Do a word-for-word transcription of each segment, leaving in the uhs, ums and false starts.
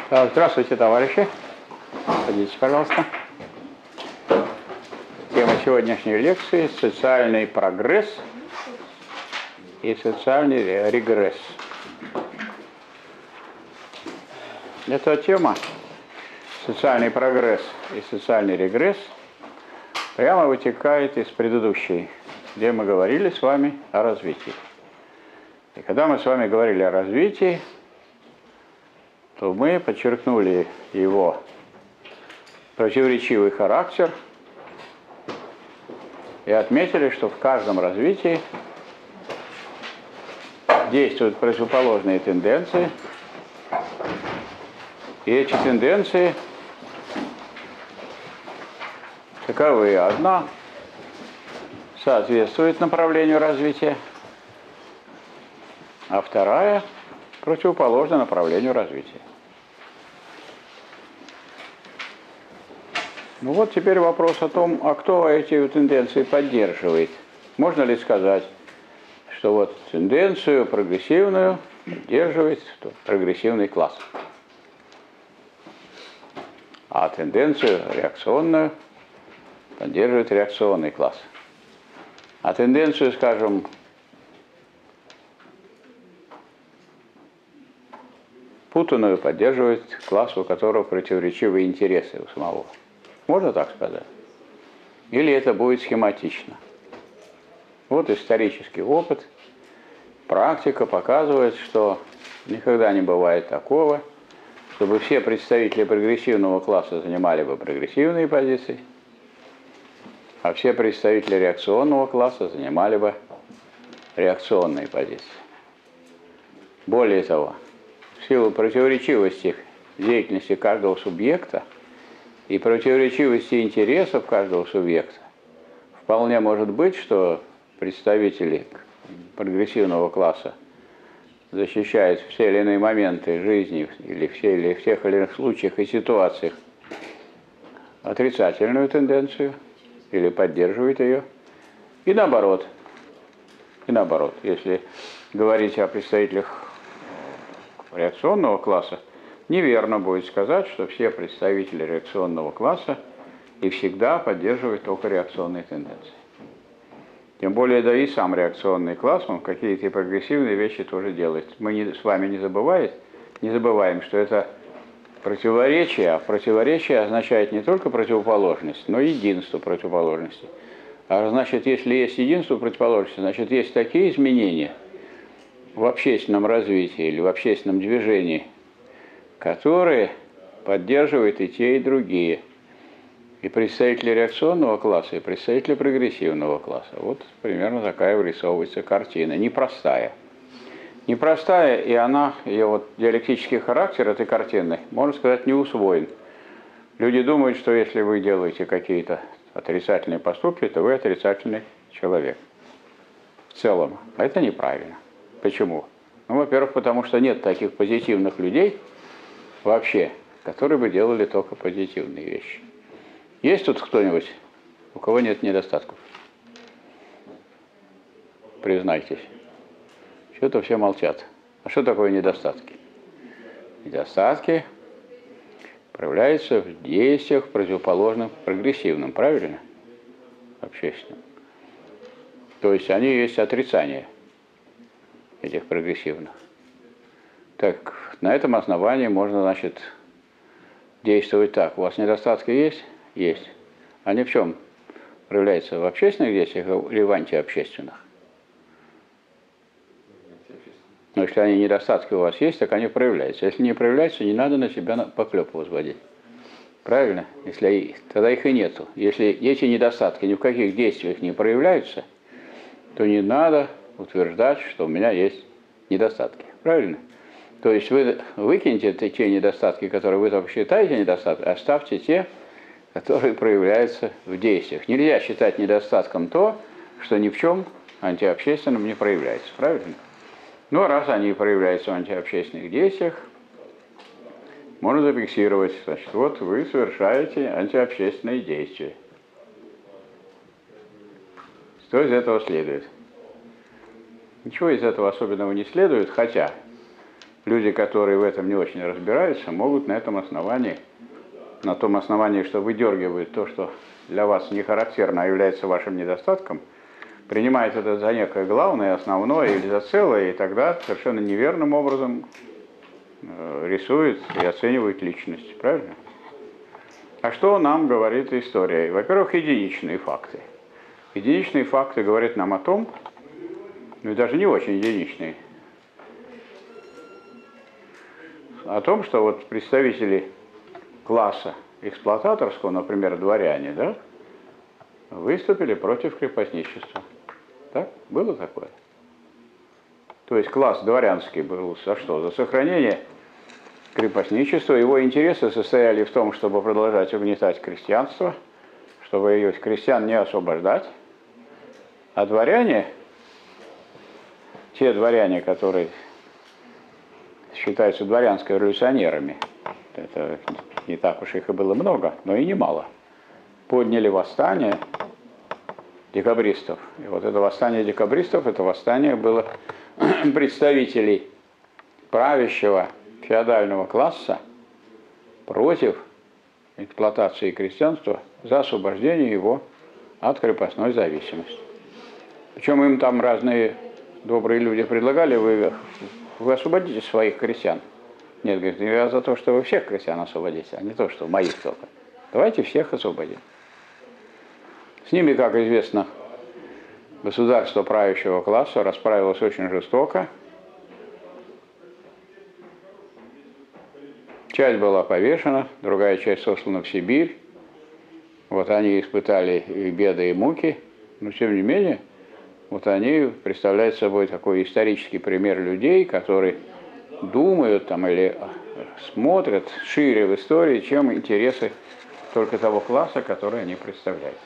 Здравствуйте, товарищи. Садитесь, пожалуйста. Тема сегодняшней лекции – социальный прогресс и социальный регресс. Эта тема, социальный прогресс и социальный регресс, прямо вытекает из предыдущей, где мы говорили с вами о развитии. И когда мы с вами говорили о развитии, то мы подчеркнули его противоречивый характер и отметили, что в каждом развитии действуют противоположные тенденции, и эти тенденции таковы. Одна соответствует направлению развития, а вторая противоположна направлению развития. Ну вот теперь вопрос о том, а кто эти тенденции поддерживает. Можно ли сказать, что вот тенденцию прогрессивную поддерживает прогрессивный класс, а тенденцию реакционную поддерживает реакционный класс, а тенденцию, скажем, путанную поддерживает класс, у которого противоречивые интересы у самого. Можно так сказать? Или это будет схематично? Вот исторический опыт, практика показывает, что никогда не бывает такого, чтобы все представители прогрессивного класса занимали бы прогрессивные позиции, а все представители реакционного класса занимали бы реакционные позиции. Более того, в силу противоречивости деятельности каждого субъекта и противоречивости интересов каждого субъекта, вполне может быть, что представители прогрессивного класса защищают в все или иные моменты жизни или в, все, или в тех или иных случаях и ситуациях отрицательную тенденцию или поддерживают ее, и наоборот. И наоборот, если говорить о представителях реакционного класса, неверно будет сказать, что все представители реакционного класса и всегда поддерживают только реакционные тенденции. Тем более, да и сам реакционный класс, он какие-то прогрессивные вещи тоже делает. Мы не, с вами не, забывает, не забываем, что это противоречие, а противоречие означает не только противоположность, но и единство противоположности. А значит, если есть единство противоположности, значит, есть такие изменения в общественном развитии или в общественном движении, которые поддерживают и те, и другие. И представители реакционного класса, и представители прогрессивного класса. Вот примерно такая вырисовывается картина. Непростая. Непростая, и она, ее вот диалектический характер этой картины, можно сказать, не усвоен. Люди думают, что если вы делаете какие-то отрицательные поступки, то вы отрицательный человек. В целом. А это неправильно. Почему? Ну, во-первых, потому что нет таких позитивных людей вообще, которые бы делали только позитивные вещи. Есть тут кто-нибудь, у кого нет недостатков? Признайтесь. Что-то все молчат. А что такое недостатки? Недостатки проявляются в действиях, противоположных прогрессивным, правильно? Общественным. То есть они есть отрицание этих прогрессивных. Так, на этом основании можно, значит, действовать так. У вас недостатки есть? Есть. Они в чем проявляются? В общественных действиях или в антиобщественных? Но если они недостатки у вас есть, так они проявляются. Если не проявляются, не надо на себя поклепу возводить. Правильно? Если, тогда их и нету. Если эти недостатки ни в каких действиях не проявляются, то не надо утверждать, что у меня есть недостатки. Правильно? То есть вы выкиньте те недостатки, которые вы только считаете недостатками, оставьте те, которые проявляются в действиях. Нельзя считать недостатком то, что ни в чем антиобщественном не проявляется. Правильно? Ну, а раз они проявляются в антиобщественных действиях, можно зафиксировать, значит, вот вы совершаете антиобщественные действия. Что из этого следует? Ничего из этого особенного не следует, хотя люди, которые в этом не очень разбираются, могут на этом основании, на том основании, что выдергивают то, что для вас не характерно, а является вашим недостатком, принимает это за некое главное, основное или за целое, и тогда совершенно неверным образом э, рисует и оценивает личность. Правильно? А что нам говорит история? Во-первых, единичные факты. Единичные факты говорят нам о том, ну и даже не очень единичные, о том, что вот представители класса эксплуататорского, например, дворяне, да, выступили против крепостничества. Так? Было такое? То есть класс дворянский был за что? За сохранение крепостничества. Его интересы состояли в том, чтобы продолжать угнетать крестьянство, чтобы ее крестьян не освобождать. А дворяне, те дворяне, которые считаются дворянскими революционерами, это не так уж их и было много, но и немало, подняли восстание декабристов. И вот это восстание декабристов, это восстание было представителей правящего феодального класса против эксплуатации крестьянства за освобождение его от крепостной зависимости. Причем им там разные добрые люди предлагали, вы, вы освободите своих крестьян. Нет, говорит, я за то, что вы всех крестьян освободите, а не то, что моих только. Давайте всех освободим. С ними, как известно, государство правящего класса расправилось очень жестоко. Часть была повешена, другая часть сослана в Сибирь. Вот они испытали и беды, и муки, но тем не менее, вот они представляют собой такой исторический пример людей, которые думают там или смотрят шире в истории, чем интересы только того класса, который они представляют.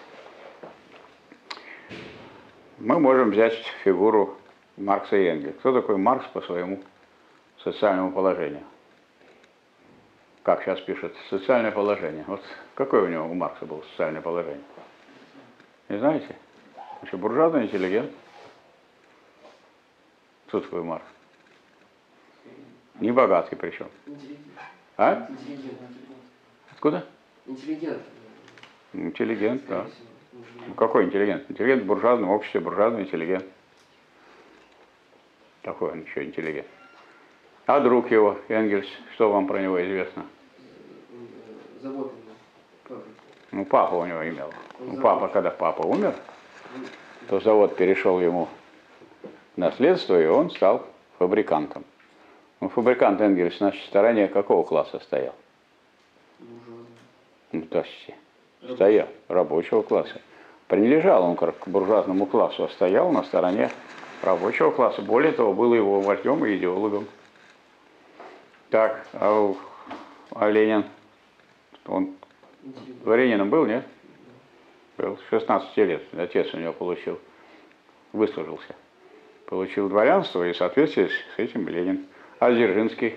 Мы можем взять фигуру Маркса и Энгельса. Кто такой Маркс по своему социальному положению? Как сейчас пишут, социальное положение. Вот какое у него, у Маркса было социальное положение? Не знаете? Еще буржуазный интеллигент. Кто такой Маркс? Не богатый причем. А? Откуда? Интеллигент. Интеллигент, да. Ну, какой интеллигент? Интеллигент в буржуазном обществе, буржуазный интеллигент. Такой он еще интеллигент. А друг его, Энгельс, что вам про него известно? Завод. Ну, папа у него имел. Ну, папа, когда папа умер, то завод перешел ему в наследство, и он стал фабрикантом. Ну, фабрикант Энгельс на стороне какого класса стоял? Ну, то есть, стоял, рабочего класса. Принадлежал он к буржуазному классу, а стоял на стороне рабочего класса. Более того, был его вождем и идеологом. Так, а, а Ленин, он дворянином был, нет? Был, с шестнадцати лет, отец у него получил, выслужился. Получил дворянство, и в соответствии с этим Ленин. А Дзержинский,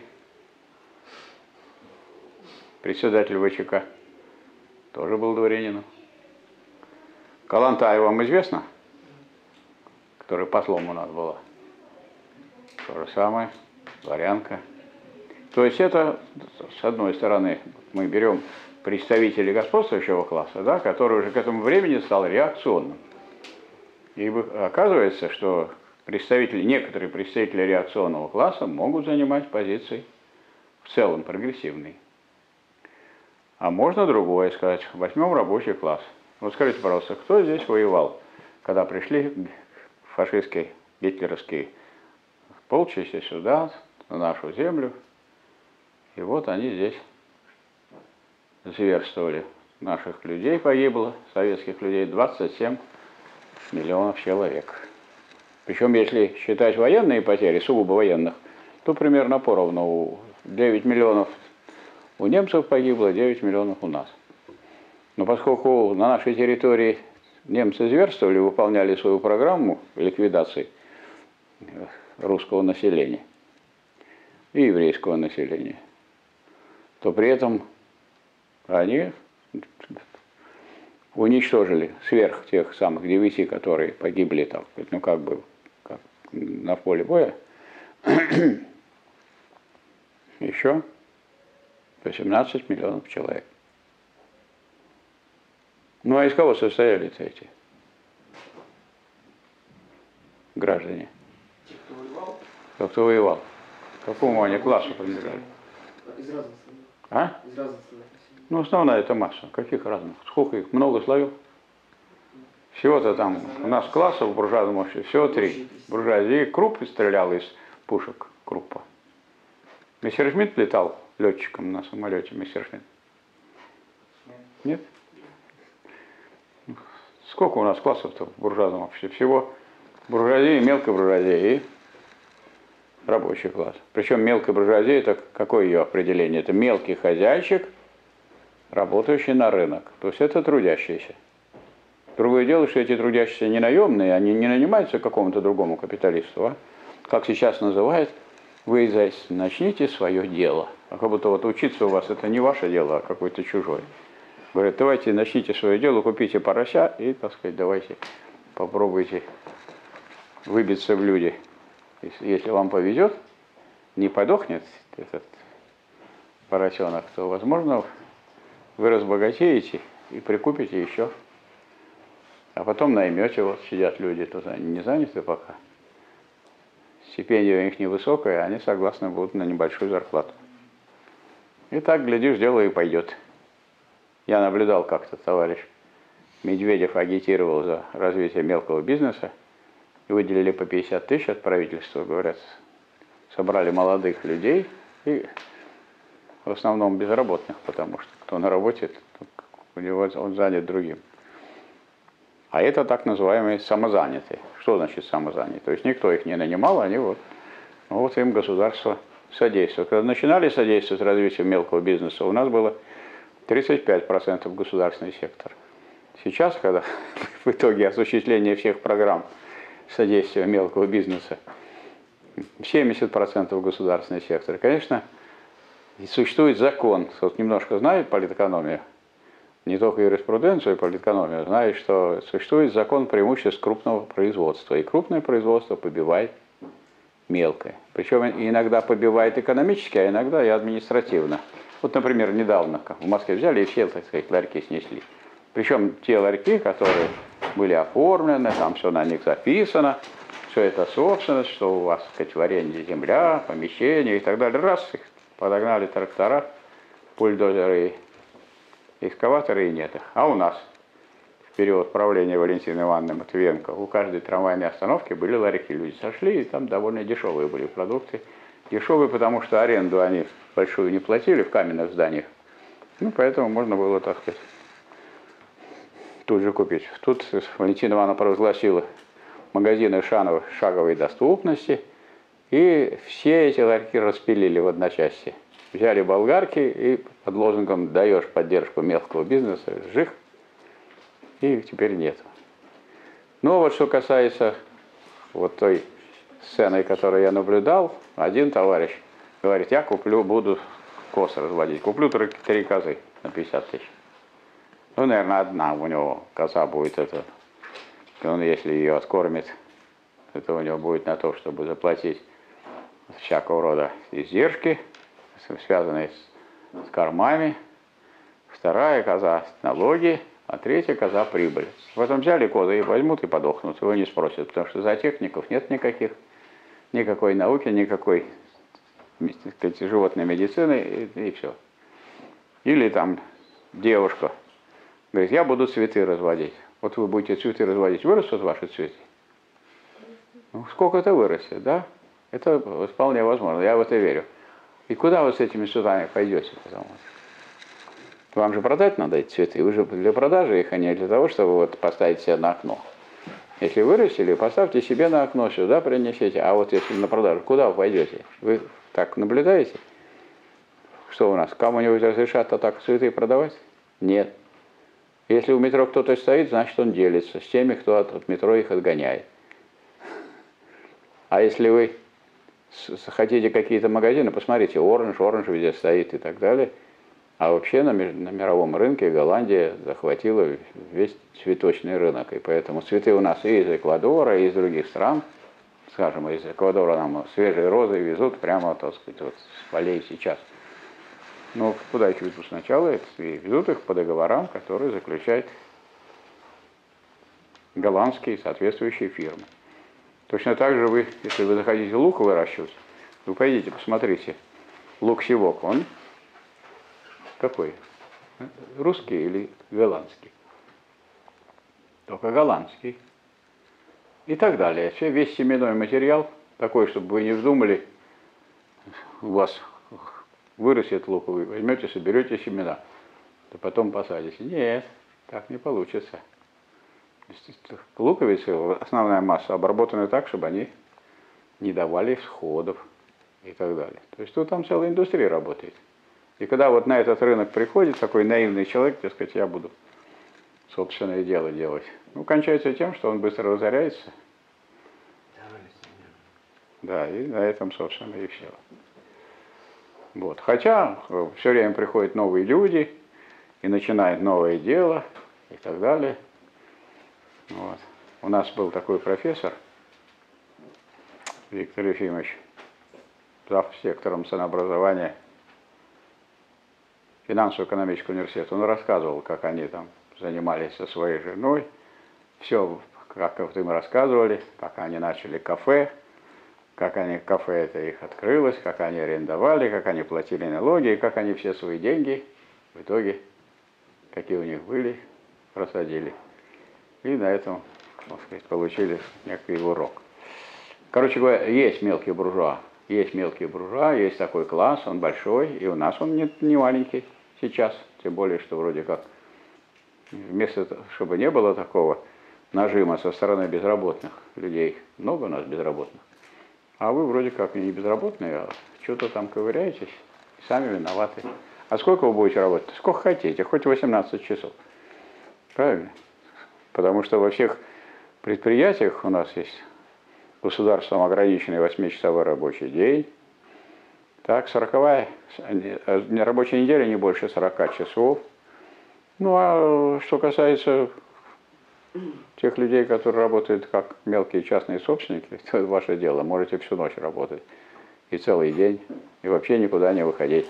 председатель ВЧК, тоже был дворянином. Калантай вам известно, которая послом у нас была? То же самое, дворянка. То есть это, с одной стороны, мы берем представителей господствующего класса, да, который уже к этому времени стал реакционным. И оказывается, что представители, некоторые представители реакционного класса могут занимать позиции в целом прогрессивные. А можно другое сказать. Возьмем рабочий класс. Вот скажите, пожалуйста, кто здесь воевал, когда пришли фашистские, гитлеровские полчища сюда, на нашу землю, и вот они здесь зверствовали. Наших людей погибло, советских людей, двадцать семь миллионов человек. Причем, если считать военные потери, сугубо военных, то примерно поровну. девять миллионов у немцев погибло, девять миллионов у нас. Но поскольку на нашей территории немцы зверствовали, выполняли свою программу ликвидации русского населения и еврейского населения, то при этом они уничтожили сверх тех самых девяти, которые погибли там, ну как бы как на поле боя, Еще восемнадцать миллионов человек. Ну а из кого состояли-то эти граждане? Те, кто воевал, Кто, кто воевал? К какому они классу принадлежали? из разных слоев. А? Из разных слоев населения. Ну, основная это масса. Каких разных? Сколько их? Много слоев? Всего-то там у нас классов в буржуазном обществе всего три. Буржуазии Крупп стрелял из пушек Круппа. Мессершмитт летал летчиком на самолете Мессершмитт. Нет? Сколько у нас классов-то в буржуазном обществе? Всего буржуазии, мелкой буржуазии и рабочий класс. Причем мелкая буржуазия, это какое ее определение? Это мелкий хозяйчик, работающий на рынок. То есть это трудящиеся. Другое дело, что эти трудящиеся не наемные, они не нанимаются какому-то другому капиталисту, а, как сейчас называют, вы здесь начните свое дело. А как будто вот учиться у вас это не ваше дело, а какое-то чужое. Говорят, давайте начните свое дело, купите порося и, так сказать, давайте попробуйте выбиться в люди. Если вам повезет, не подохнет этот поросенок, то, возможно, вы разбогатеете и прикупите еще. А потом наймете, вот сидят люди, тут они не заняты пока. Стипендия у них невысокая, они согласны будут на небольшую зарплату. И так, глядишь, дело и пойдет. Я наблюдал, как-то товарищ Медведев агитировал за развитие мелкого бизнеса. И выделили по пятьдесят тысяч от правительства, говорят, собрали молодых людей и в основном безработных, потому что кто на работе, у него он занят другим. А это так называемые самозанятые. Что значит самозанятые? То есть никто их не нанимал, они вот, ну вот им государство содействует. Когда начинали содействовать развитию мелкого бизнеса, у нас было тридцать пять процентов государственный сектор. Сейчас, когда в итоге осуществления всех программ содействия мелкого бизнеса, семьдесят процентов государственный сектор. Конечно, существует закон, вот немножко знает политэкономию, не только юриспруденцию и политэкономию, знает, что существует закон преимуществ крупного производства. И крупное производство побивает мелкое. Причем иногда побивает экономически, а иногда и административно. Вот, например, недавно в Москве взяли и все, так сказать, ларьки снесли. Причем те ларьки, которые были оформлены, там все на них записано, все это собственность, что у вас, так сказать, в аренде земля, помещение и так далее. Раз, их подогнали трактора, бульдозеры и экскаваторы, и нет их. А у нас в период правления Валентины Ивановны Матвиенко у каждой трамвайной остановки были ларьки. Люди сошли, и там довольно дешевые были продукты. Дешевые, потому что аренду они большую не платили в каменных зданиях. Ну, поэтому можно было, так сказать, тут же купить. Тут Валентина Ивановна провозгласила магазины шаговой доступности, и все эти ларьки распилили в одночасье. Взяли болгарки и под лозунгом «даешь поддержку мелкого бизнеса», жих, и теперь нет. Ну, вот что касается вот той сцены, которую я наблюдал, один товарищ говорит, я куплю, буду коз разводить, куплю три, три козы на пятьдесят тысяч. Ну, наверное, одна у него коза будет, это, он, если ее откормит, это у него будет на то, чтобы заплатить всякого рода издержки, связанные с, с кормами. Вторая коза налоги, а третья коза прибыль. Потом взяли козы и возьмут и подохнут, его не спросят, потому что за техников нет никаких, никакой науки, никакой, так сказать, животной медицины и, и все. Или там девушка говорит, я буду цветы разводить. Вот вы будете цветы разводить, вырастут ваши цветы? Ну, сколько это вырастет, да? Это вполне возможно, я в это верю. И куда вы с этими цветами пойдете? Потому? Вам же продать надо эти цветы, вы же для продажи их, а не для того, чтобы вот поставить себе на окно. Если вырастили, поставьте себе на окно, сюда принесите. А вот если на продажу, куда вы пойдете? Вы так наблюдаете? Что у нас, кому-нибудь разрешат а так цветы продавать? Нет. Если у метро кто-то стоит, значит он делится с теми, кто от, от метро их отгоняет. А если вы хотите какие-то магазины, посмотрите, Оранж, Оранж везде стоит и так далее. А вообще на, на мировом рынке Голландия захватила весь цветочный рынок. И поэтому цветы у нас и из Эквадора, и из других стран. скажем, из Эквадора нам свежие розы везут прямо, так сказать, вот с полей сейчас. Но куда их везут сначала? Это везут их по договорам, которые заключают голландские соответствующие фирмы. Точно так же вы, если вы захотите лук выращивать, вы пойдите, посмотрите. Лук-севок, он какой? Русский или голландский? Только голландский. И так далее. Все, весь семенной материал такой, чтобы вы не вздумали, у вас вырастет лук, вы возьмете, соберете семена, то потом посадите. Нет, так не получится. Луковицы, основная масса, обработаны так, чтобы они не давали всходов и так далее. То есть тут там целая индустрия работает. И когда вот на этот рынок приходит такой наивный человек, так сказать, я буду собственное дело делать, ну, кончается тем, что он быстро разоряется. Да, и на этом, собственно, и все. Вот. Хотя все время приходят новые люди и начинают новое дело и так далее. Вот. У нас был такой профессор Виктор Ефимович, зав. Сектором ценообразования финансово-экономического университета. Он рассказывал, как они там занимались со своей женой. Все, как вот им рассказывали, как они начали кафе, как они, кафе это их открылось, как они арендовали, как они платили налоги, и как они все свои деньги в итоге, какие у них были, просадили. И на этом, так сказать, получили некий урок. Короче говоря, есть мелкие буржуа, есть мелкие буржуа, есть такой класс, он большой, и у нас он не, не маленький сейчас, тем более, что вроде как, вместо того, чтобы не было такого нажима со стороны безработных людей, много у нас безработных, а вы вроде как не безработные, а что-то там ковыряетесь, сами виноваты. А сколько вы будете работать? Сколько хотите, хоть восемнадцать часов. Правильно? Потому что во всех предприятиях у нас есть государством ограниченный восьмичасовой рабочий день. Так, сороковая рабочая неделя не больше сорока часов. Ну, а что касается тех людей, которые работают как мелкие частные собственники, то это ваше дело. Можете всю ночь работать и целый день, и вообще никуда не выходить.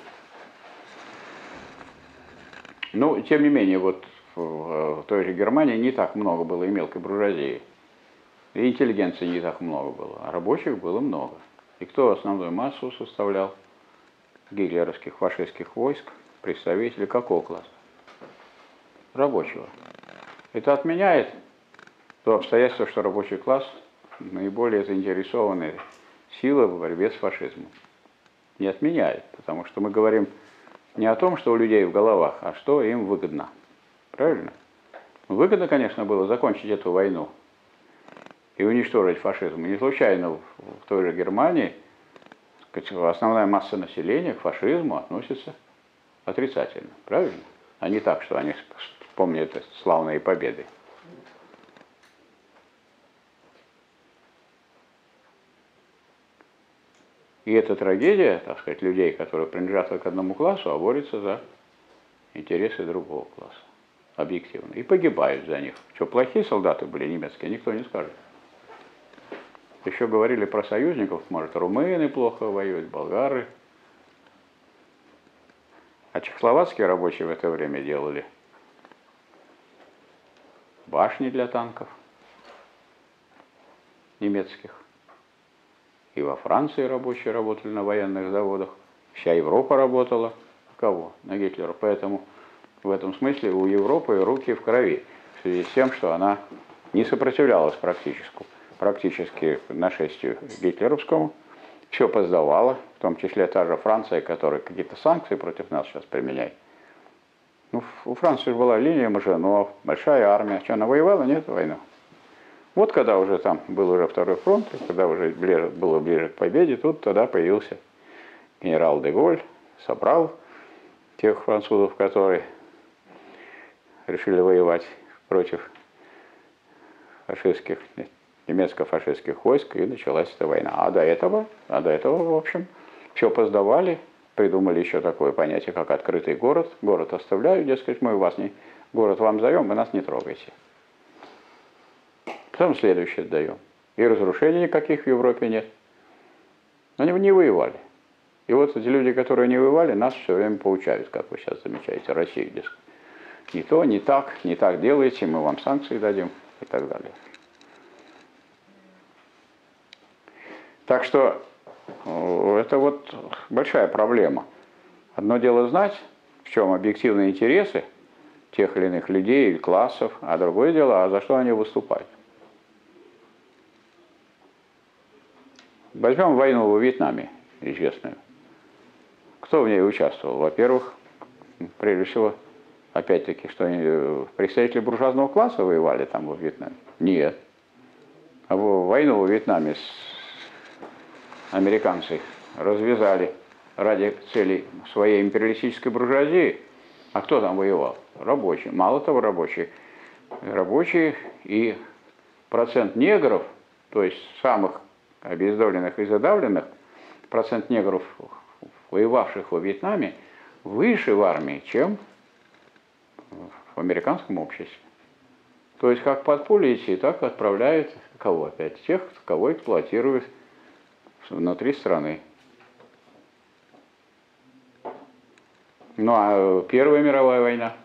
Ну, тем не менее, вот в той же Германии не так много было и мелкой буржуазии. И интеллигенции не так много было, а рабочих было много. И кто основную массу составлял гитлеровских фашистских войск? Представители какого класса? Рабочего. Это отменяет то обстоятельство, что рабочий класс наиболее заинтересованная сила в борьбе с фашизмом. Не отменяет, потому что мы говорим не о том, что у людей в головах, а что им выгодно. Правильно? Выгодно, конечно, было закончить эту войну и уничтожить фашизм. И не случайно в той же Германии основная масса населения к фашизму относится отрицательно. Правильно? А не так, что они помнят славные победы. И это трагедия, так сказать, людей, которые принадлежат к одному классу, а борются за интересы другого класса. Объективно. И погибают за них. Что, плохие солдаты были немецкие, никто не скажет. Еще говорили про союзников, может, румыны плохо воюют, болгары. А чехословацкие рабочие в это время делали башни для танков немецких. И во Франции рабочие работали на военных заводах. Вся Европа работала. Кого? На Гитлера. Поэтому в этом смысле у Европы руки в крови. В связи с тем, что она не сопротивлялась практически, практически нашествию гитлеровскому. Все поздавала, в том числе та же Франция, которая какие-то санкции против нас сейчас применяет. Ну, у Франции была линия Мажино, большая армия. Что, она воевала? Нет, войну. Вот когда уже там был уже второй фронт, когда уже ближе, было ближе к победе, тут тогда появился генерал де Голь, собрал тех французов, которые решили воевать против фашистских, немецко-фашистских войск, и началась эта война. А до этого, а до этого, в общем, все поздавали, придумали еще такое понятие, как открытый город. Город оставляю, дескать, мы вас не, город вам сдаем, вы нас не трогайте. Потом следующее отдаем. И разрушений никаких в Европе нет. Они не воевали. И вот эти люди, которые не воевали, нас все время поучают, как вы сейчас замечаете, Россию, дескать. Не то, не так, не так делаете, мы вам санкции дадим и так далее. Так что это вот большая проблема. Одно дело знать, в чем объективные интересы тех или иных людей или классов, а другое дело, а за что они выступают. Возьмем войну во Вьетнаме, известную. Кто в ней участвовал? Во-первых, прежде всего, опять-таки, что они, представители буржуазного класса воевали там во Вьетнаме? Нет. А войну во Вьетнаме американцы развязали ради целей своей империалистической буржуазии. А кто там воевал? Рабочие. Мало того, рабочие. Рабочие и процент негров, то есть самых обездоленных и задавленных, процент негров, воевавших во Вьетнаме, выше в армии, чем в американском обществе. То есть как под пули идти, так отправляют кого опять? Тех, кого эксплуатируют внутри страны. Ну а Первая мировая война.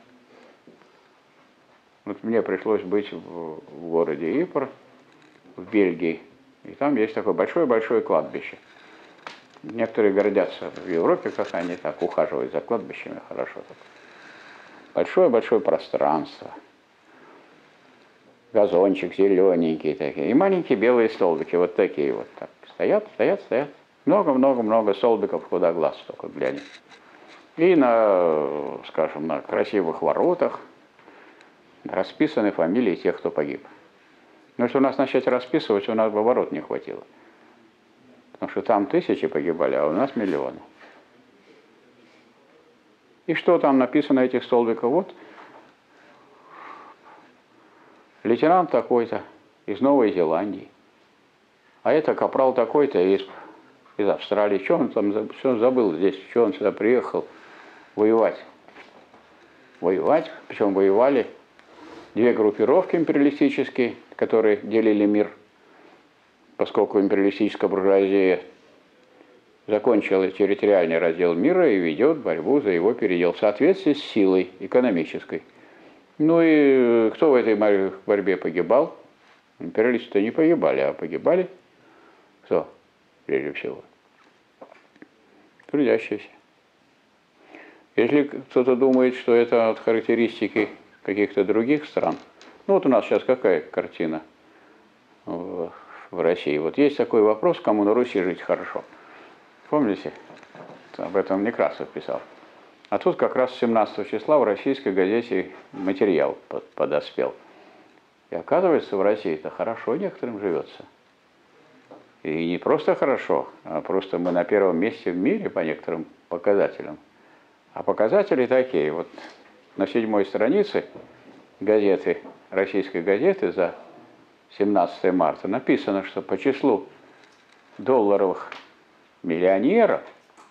Вот мне пришлось быть в, в городе Ипр, в Бельгии. И там есть такое большое-большое кладбище. Некоторые гордятся в Европе, как они так ухаживают за кладбищами хорошо. Большое-большое пространство. Газончик зелененький такие. И маленькие белые столбики, вот такие вот. Так, стоят, стоят, стоят. Много-много-много столбиков, куда глаз только глянет. И на, скажем, на красивых воротах расписаны фамилии тех, кто погиб. Но если у нас начать расписывать, у нас бы ворот не хватило. Потому что там тысячи погибали, а у нас миллионы. И что там написано на этих столбиках? Вот лейтенант такой-то из Новой Зеландии. А это капрал такой-то из, из Австралии. Что он там что он забыл здесь? Что он сюда приехал воевать? Воевать. Причем воевали две группировки империалистические, которые делили мир, поскольку империалистическая буржуазия закончила территориальный раздел мира и ведет борьбу за его передел в соответствии с силой экономической. Ну и кто в этой борьбе погибал? Империалисты не погибали, а погибали кто, прежде всего? Трудящиеся. Если кто-то думает, что это от характеристики каких-то других стран, ну вот у нас сейчас какая картина в, в России? Вот есть такой вопрос, кому на Руси жить хорошо. Помните? Об этом Некрасов писал. А тут как раз семнадцатого числа в российской газете материал подоспел. И оказывается, в России-то хорошо некоторым живется. И не просто хорошо, а просто мы на первом месте в мире по некоторым показателям. А показатели такие. Вот на седьмой странице газеты, российской газеты за семнадцатое марта написано, что по числу долларовых миллионеров,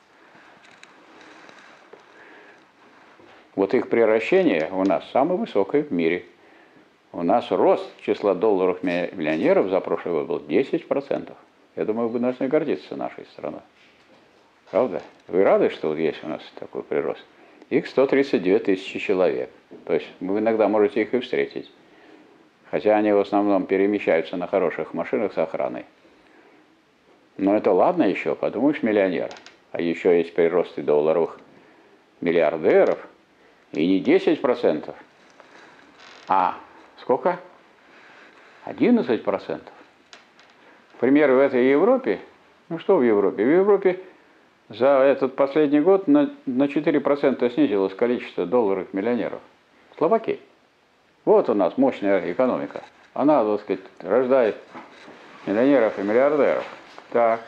вот их приращение у нас самое высокое в мире. У нас рост числа долларовых миллионеров за прошлый год был десять процентов. Я думаю, вы должны гордиться нашей страной. Правда? Вы рады, что вот есть у нас такой прирост? Их сто тридцать две тысячи человек. То есть вы иногда можете их и встретить. Хотя они в основном перемещаются на хороших машинах с охраной. Но это ладно еще, подумаешь, миллионер. А еще есть приросты долларовых миллиардеров. И не десять процентов, а сколько? одиннадцать процентов. К примеру, в этой Европе, ну что в Европе? В Европе за этот последний год на, на четыре процента снизилось количество долларовых миллионеров. Словакия. Вот у нас мощная экономика. Она, так сказать, рождает миллионеров и миллиардеров. Так.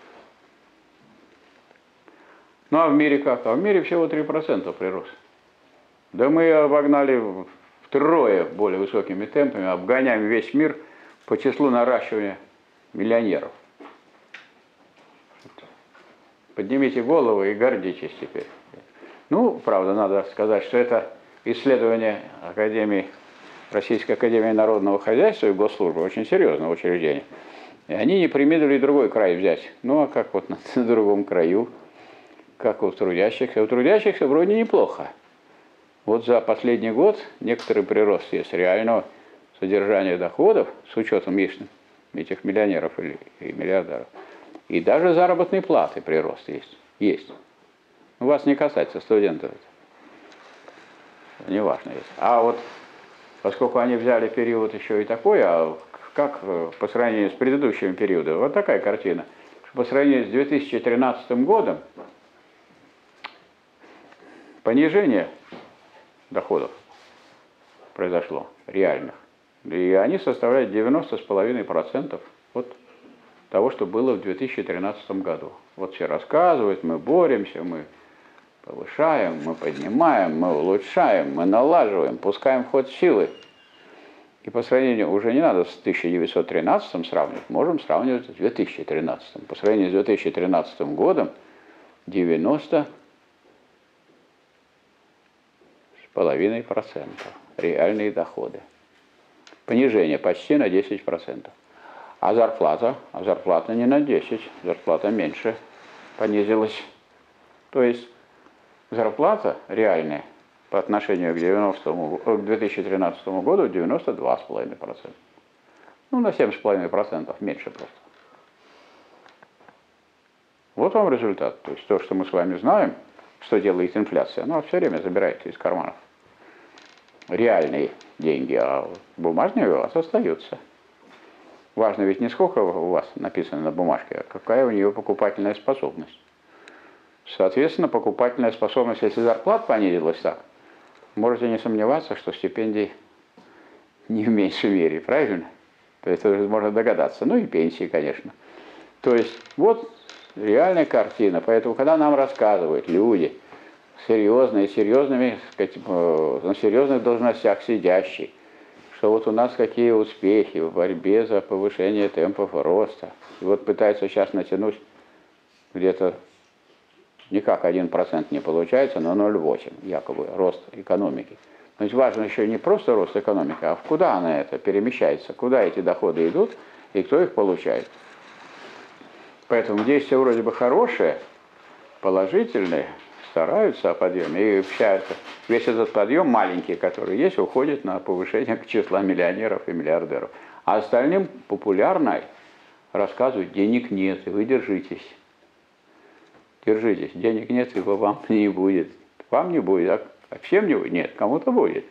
Ну а в мире как? А в мире всего три процента прирост. Да мы обогнали втрое более высокими темпами, обгоняем весь мир по числу наращивания миллионеров. Поднимите голову и гордитесь теперь. Ну, правда, надо сказать, что это исследование Академии, Российской Академии Народного Хозяйства и Госслужбы, очень серьезное учреждение. И они не преминули другой край взять. Ну, а как вот на, на другом краю, как у трудящихся? У трудящихся вроде неплохо. Вот за последний год некоторый прирост есть реального содержания доходов, с учетом этих миллионеров или и миллиардеров. И даже заработной платы прирост есть. Есть. У вас не касается студентов. Это не важно есть. А вот поскольку они взяли период еще и такой, а как по сравнению с предыдущим периодом, вот такая картина. По сравнению с две тысячи тринадцатым годом понижение доходов произошло, реальных. И они составляют девяносто с половиной процентов от того, что было в две тысячи тринадцатом году. Вот все рассказывают, мы боремся, мы повышаем, мы поднимаем, мы улучшаем, мы налаживаем, пускаем в ход силы. И по сравнению, уже не надо с тысяча девятьсот тринадцатым сравнивать, можем сравнивать с две тысячи тринадцатым. По сравнению с две тысячи тринадцатым годом девяносто с половиной процентов реальные доходы. Понижение почти на десять процентов. А зарплата? А зарплата не на десять, зарплата меньше понизилась. То есть зарплата реальная по отношению к, девяностому, к две тысячи тринадцатому году девяносто два с половиной процента. Ну, на семь с половиной процентов меньше просто. Вот вам результат. То есть то, что мы с вами знаем, что делает инфляция, она все время забирает из карманов реальные деньги, а бумажные у вас остаются. Важно ведь не сколько у вас написано на бумажке, а какая у нее покупательная способность. Соответственно, покупательная способность, если зарплата понизилась так, можете не сомневаться, что стипендий не в меньшей мере, правильно? То есть это можно догадаться. Ну и пенсии, конечно. То есть вот реальная картина. Поэтому, когда нам рассказывают люди, серьезные, серьезными, сказать, на серьезных должностях сидящие, что вот у нас какие успехи в борьбе за повышение темпов роста. И вот пытаются сейчас натянуть где-то никак один процент не получается, но ноль целых восемь десятых якобы рост экономики. То есть важно еще не просто рост экономики, а куда она это перемещается, куда эти доходы идут и кто их получает. Поэтому действия вроде бы хорошие, положительные, стараются о подъеме и общаются. Весь этот подъем маленький, который есть, уходит на повышение числа миллионеров и миллиардеров. А остальным популярно рассказывают: денег нет, и вы держитесь. Держитесь, денег нет, и вам не будет. Вам не будет, а всем не будет? Нет, кому-то будет.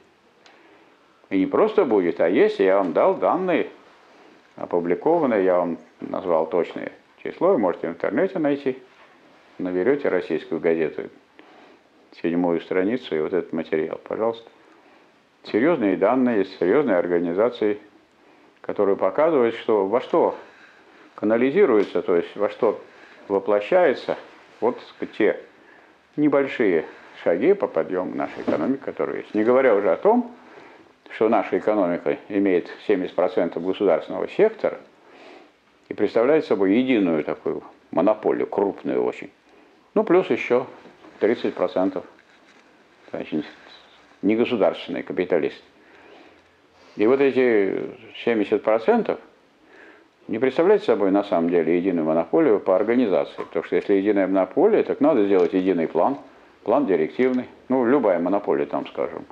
И не просто будет, а если я вам дал данные, опубликованные, я вам назвал точное число, вы можете в интернете найти, наберете российскую газету, седьмую страницу и вот этот материал, пожалуйста. Серьезные данные, есть серьезные организации, которые показывают, что во что канализируется, то есть во что воплощается вот те небольшие шаги по подъему нашей экономики, которые есть. Не говоря уже о том, что наша экономика имеет семьдесят процентов государственного сектора и представляет собой единую такую монополию, крупную очень. Ну, плюс еще тридцать процентов значит, негосударственный капиталист. И вот эти семьдесят процентов не представляет собой на самом деле единую монополию по организации. Потому что если единая монополия, так надо сделать единый план, план директивный. Ну, любая монополия, там, скажем,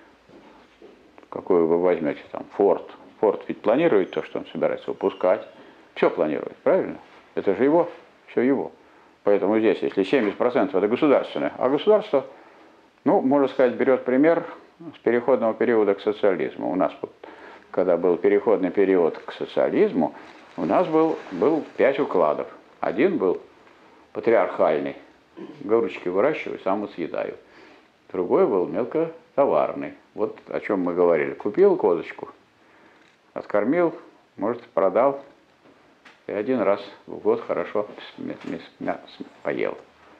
какую вы возьмете, там, Форд. Форд ведь планирует то, что он собирается выпускать. Все планирует, правильно? Это же его, все его. Поэтому здесь, если семьдесят процентов это государственное, а государство, ну, можно сказать, берет пример с переходного периода к социализму. У нас, вот, когда был переходный период к социализму, у нас был, был пять укладов. Один был патриархальный, горочки выращиваю, сам и съедаю. Другой был мелкотоварный. Вот о чем мы говорили. Купил козочку, откормил, может, продал, и один раз в год хорошо поел.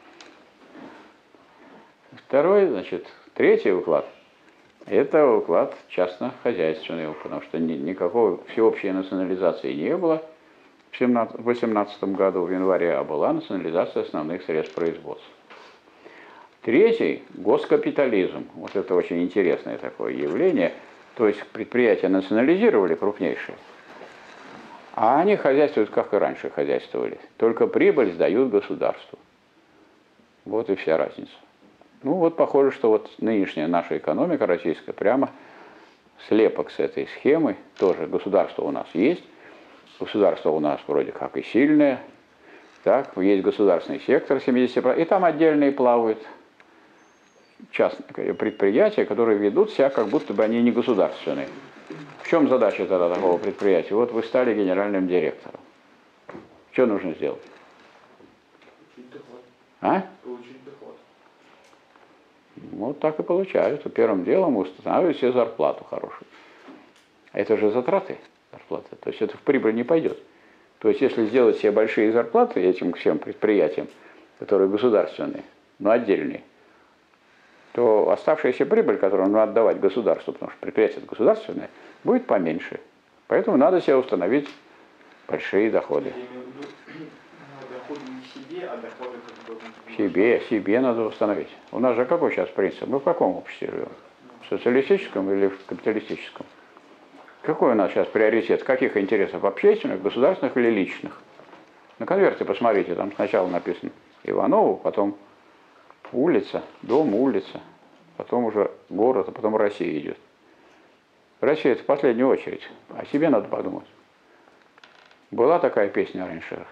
Второй, значит, третий уклад, это уклад частно-хозяйственный, потому что никакой всеобщей национализации не было в две тысячи восемнадцатом году, в январе, а была национализация основных средств производства. Третий – госкапитализм. Вот это очень интересное такое явление. То есть предприятия национализировали крупнейшие, А они хозяйствуют, как и раньше хозяйствовали. Только прибыль сдают государству. Вот и вся разница. Ну вот похоже, что вот нынешняя наша экономика российская прямо слепок с этой схемы. Тоже государство у нас есть. Государство у нас вроде как и сильное. Так, есть государственный сектор семьдесят процентов. И там отдельные плавают частные предприятия, которые ведут себя, как будто бы они не государственные. В чем задача тогда такого предприятия? Вот вы стали генеральным директором. Что нужно сделать? Получить доход. А? Получить доход. Вот так и получают. Первым делом устанавливают себе зарплату хорошую. Это же затраты зарплаты. То есть это в прибыль не пойдет. То есть если сделать себе большие зарплаты этим всем предприятиям, которые государственные, но отдельные, то оставшаяся прибыль, которую надо отдавать государству, потому что предприятие государственное, будет поменьше. Поэтому надо себе установить большие доходы. Я имею в виду, доходы не себе, а доходы как бы... Себе, себе надо установить. У нас же какой сейчас принцип? Мы в каком обществе живем? В социалистическом или в капиталистическом? Какой у нас сейчас приоритет? Каких интересов? Общественных, государственных или личных? На конверте посмотрите, там сначала написано Иванову, потом улица, дом, улица, потом уже город, а потом Россия идет. Россия это в последнюю очередь. О себе надо подумать. Была такая песня раньше.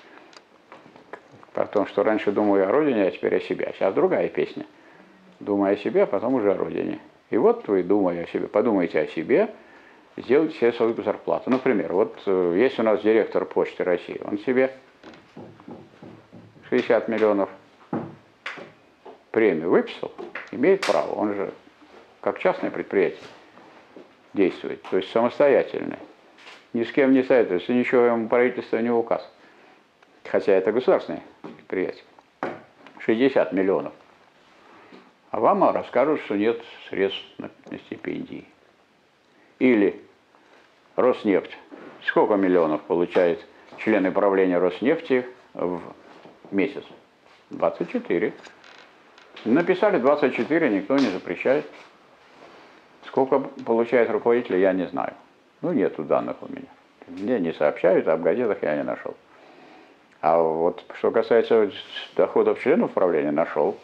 О том, что раньше думаю о родине, а теперь о себе. А сейчас другая песня. Думай о себе, а потом уже о родине. И вот вы, думая о себе, подумайте о себе, сделайте себе свою зарплату. Например, вот есть у нас директор Почты России. Он себе шестьдесят миллионов премию выписал, имеет право. Он же как частное предприятие действует, то есть самостоятельное. Ни с кем не советуется, ничего ему правительство не указ. Хотя это государственное предприятие. шестьдесят миллионов. А вам расскажут, что нет средств на, на стипендии. Или Роснефть. Сколько миллионов получают члены правления Роснефти в месяц? двадцать четыре. Написали двадцать четыре, никто не запрещает. Сколько получает руководитель, я не знаю. Ну, нету данных у меня. Мне не сообщают, а в газетах я не нашел. А вот что касается доходов членов правления, нашел.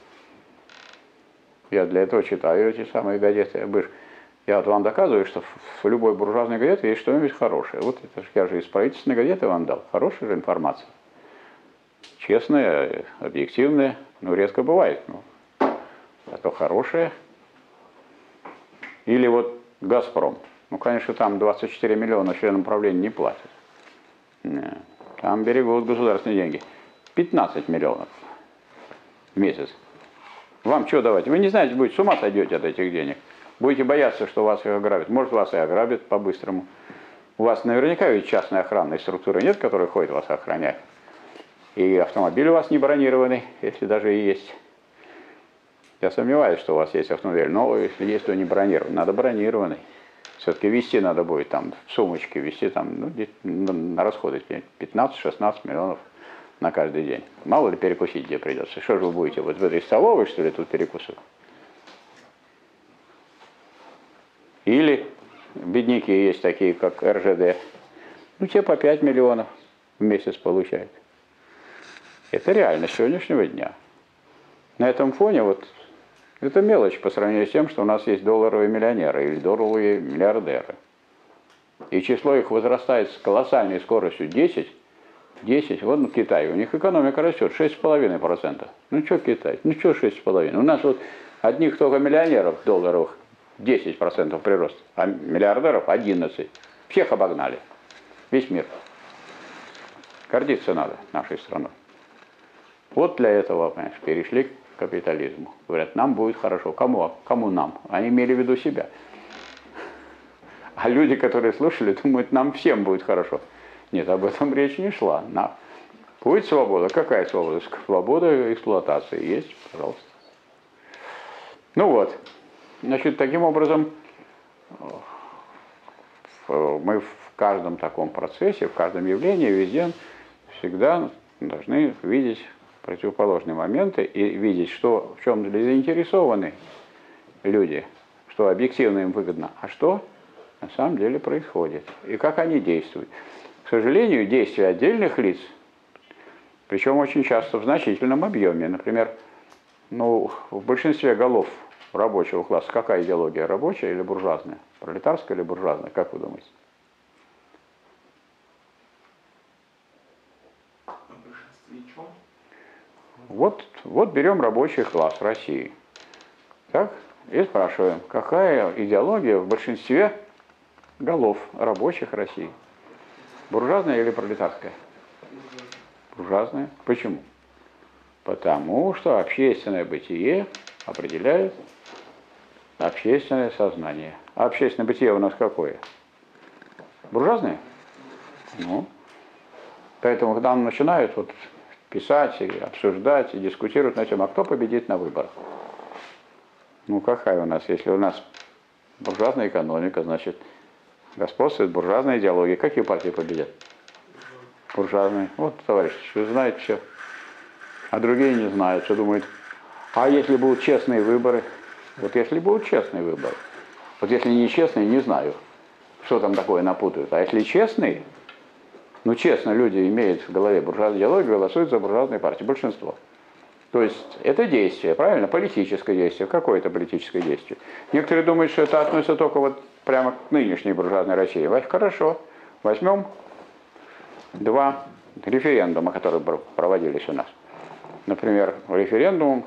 Я для этого читаю эти самые газеты. Я вот вам доказываю, что в любой буржуазной газете есть что-нибудь хорошее. Вот это я же из правительственной газеты вам дал. Хорошая же информация. Честная, объективная. Ну, редко бывает. Ну, а то хорошая. Или вот «Газпром». Ну, конечно, там двадцать четыре миллиона членам правления не платят. Там берегут государственные деньги. пятнадцать миллионов в месяц. Вам что давать? Вы не знаете, будете с ума сойдете от этих денег. Будете бояться, что вас их ограбят. Может, вас и ограбят по-быстрому. У вас наверняка ведь частной охранной структуры нет, которая ходит вас охранять. И автомобиль у вас не бронированный, если даже и есть. Я сомневаюсь, что у вас есть автомобиль. Но если есть, то не бронированный. Надо бронированный. Все-таки везти надо будет, там, в сумочке везти, там, ну, на расходы пятнадцать-шестнадцать миллионов на каждый день. Мало ли перекусить где придется. Что же вы будете, вот в этой столовой, что ли, тут перекусывать? Или бедняки есть такие, как эр жэ дэ. Ну, те по пять миллионов в месяц получают. Это реальность сегодняшнего дня. На этом фоне вот это мелочь по сравнению с тем, что у нас есть долларовые миллионеры или долларовые миллиардеры. И число их возрастает с колоссальной скоростью десять. десять. Вот в Китае у них экономика растет шесть целых пять десятых процента. Ну что Китай? Ну что шесть целых пять десятых процента? У нас вот одних только миллионеров долларовых десять процентов прирост, а миллиардеров одиннадцать процентов. Всех обогнали. Весь мир. Гордиться надо нашей страной. Вот для этого, понимаешь, перешли к капитализму. Говорят, нам будет хорошо. Кому? Кому нам? Они имели в виду себя. А люди, которые слушали, думают, нам всем будет хорошо. Нет, об этом речь не шла. На. Будет свобода. Какая свобода? Свобода эксплуатации есть, пожалуйста. Ну вот. Значит, таким образом, мы в каждом таком процессе, в каждом явлении, везде всегда должны видеть противоположные моменты и видеть, что, в чем заинтересованы люди, что объективно им выгодно, а что на самом деле происходит, и как они действуют. К сожалению, действия отдельных лиц, причем очень часто в значительном объеме, например, ну, в большинстве голов рабочего класса какая идеология? Рабочая или буржуазная? Пролетарская или буржуазная? Как вы думаете? Вот, вот берем рабочий класс России. Так? И спрашиваем, какая идеология в большинстве голов рабочих России? Буржуазная или пролетарская? Буржуазная. Почему? Потому что общественное бытие определяет общественное сознание. А общественное бытие у нас какое? Буржуазное? Ну. Поэтому, когда нам начинают вот писать, и обсуждать, и дискутировать на тему, а кто победит на выборах? Ну, какая у нас? Если у нас буржуазная экономика, значит, господствует буржуазная идеология. Какие партии победят? Буржуазные. Вот, товарищи, вы знаете все. А другие не знают, что думают. А если будут честные выборы? Вот если будут честные выборы. Вот если нечестные, не знаю, что там такое напутают. А если честные, ну честно, люди имеют в голове буржуазную идеологию, голосуют за буржуазные партии. Большинство. То есть это действие, правильно? Политическое действие. Какое это политическое действие? Некоторые думают, что это относится только вот прямо к нынешней буржуазной России. Хорошо. Возьмем два референдума, которые проводились у нас. Например, референдум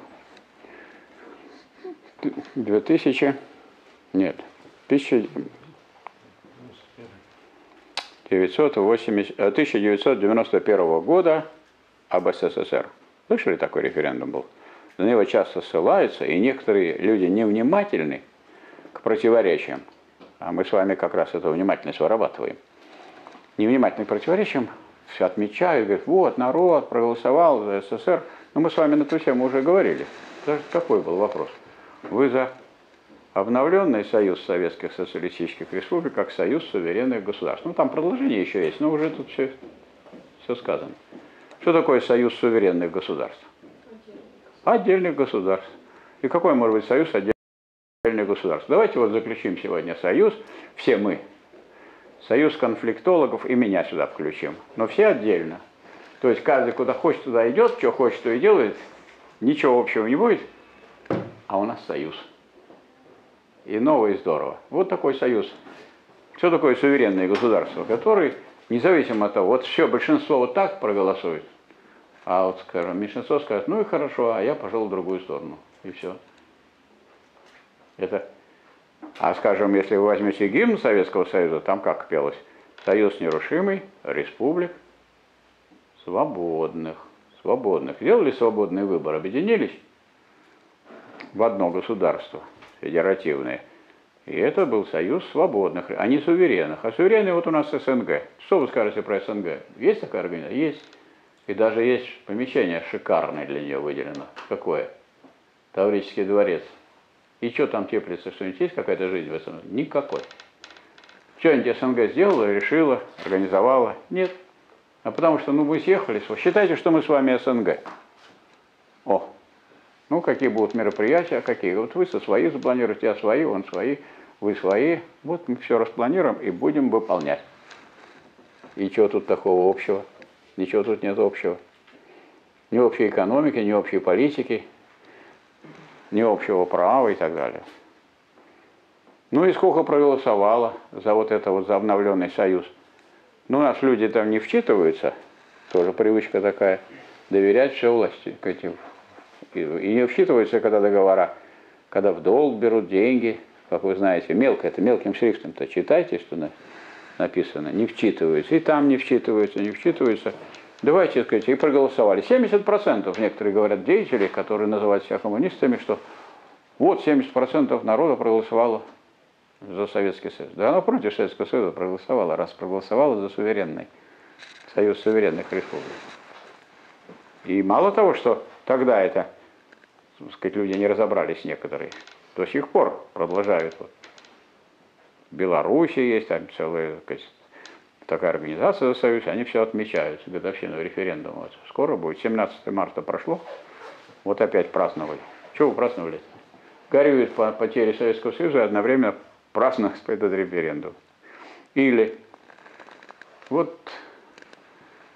две тысячи, нет, тысяча девятьсот девяносто первого года об СССР. Слышали, такой референдум был? На него часто ссылаются, и некоторые люди невнимательны к противоречиям. А мы с вами как раз эту внимательность вырабатываем. Невнимательны к противоречиям все отмечают, говорят, вот, народ проголосовал за СССР. Но мы с вами на эту тему уже говорили. Даже такой был вопрос. Вы за обновленный союз советских социалистических республик как союз суверенных государств. Ну, там продолжение еще есть, но уже тут все, все сказано. Что такое союз суверенных государств? Отдельных государств. И какой может быть союз отдельных государств? Давайте вот заключим сегодня союз, все мы, союз конфликтологов, и меня сюда включим. Но все отдельно. То есть каждый куда хочет, туда идет, что хочет, то и делает, ничего общего не будет, а у нас союз. И новое, и здорово. Вот такой союз. Что такое суверенное государство, который, независимо от того, вот все, большинство вот так проголосует, а вот, скажем, меньшинство скажет, ну и хорошо, а я пошел в другую сторону. И все. Это... А, скажем, если вы возьмете гимн Советского Союза, там как пелось? Союз нерушимый, республик, свободных. Свободных. Делали свободный выбор, объединились в одно государство, федеративное. И это был союз свободных, а не суверенных. А суверенные вот у нас СНГ. Что вы скажете про СНГ? Есть такая организация? Есть. И даже есть помещение шикарное для нее выделено. Какое? Таврический дворец. И что там теплится? Что-нибудь есть какая-то жизнь в СНГ? Никакой. Что-нибудь СНГ сделала, решила, организовала? Нет. А потому что, ну, мы съехались. Считайте, что мы с вами СНГ. О, ну, какие будут мероприятия, какие. Вот вы со свои запланируете, я свои, он свои, вы свои. Вот мы все распланируем и будем выполнять. И чего тут такого общего? Ничего тут нет общего. Ни общей экономики, ни общей политики, ни общего права и так далее. Ну и сколько проголосовало за вот это вот, за обновленный союз. Ну, у нас люди там не вчитываются, тоже привычка такая, доверять все власти. И не вчитываются, когда договора, когда в долг берут деньги, как вы знаете, мелко, это мелким шрифтом-то читайте, что написано, не вчитываются, и там не вчитываются, не вчитываются. Давайте, так сказать, и проголосовали. семьдесят процентов некоторые говорят деятели, которые называют себя коммунистами, что вот семьдесят процентов народа проголосовало за Советский Союз. Да, она против Советского Союза проголосовала, раз проголосовала за суверенный союз суверенных республик. И мало того, что тогда это, так сказать, люди не разобрались некоторые, до сих пор продолжают. Вот. В Беларуси есть там целая, так сказать, такая организация за Союз, они все отмечают, годовщину референдума. Вот. Скоро будет, семнадцатое марта прошло, вот опять праздновали. Чего вы праздновали? Горюют по потере Советского Союза и одновременно праздновать этот референдум. Или вот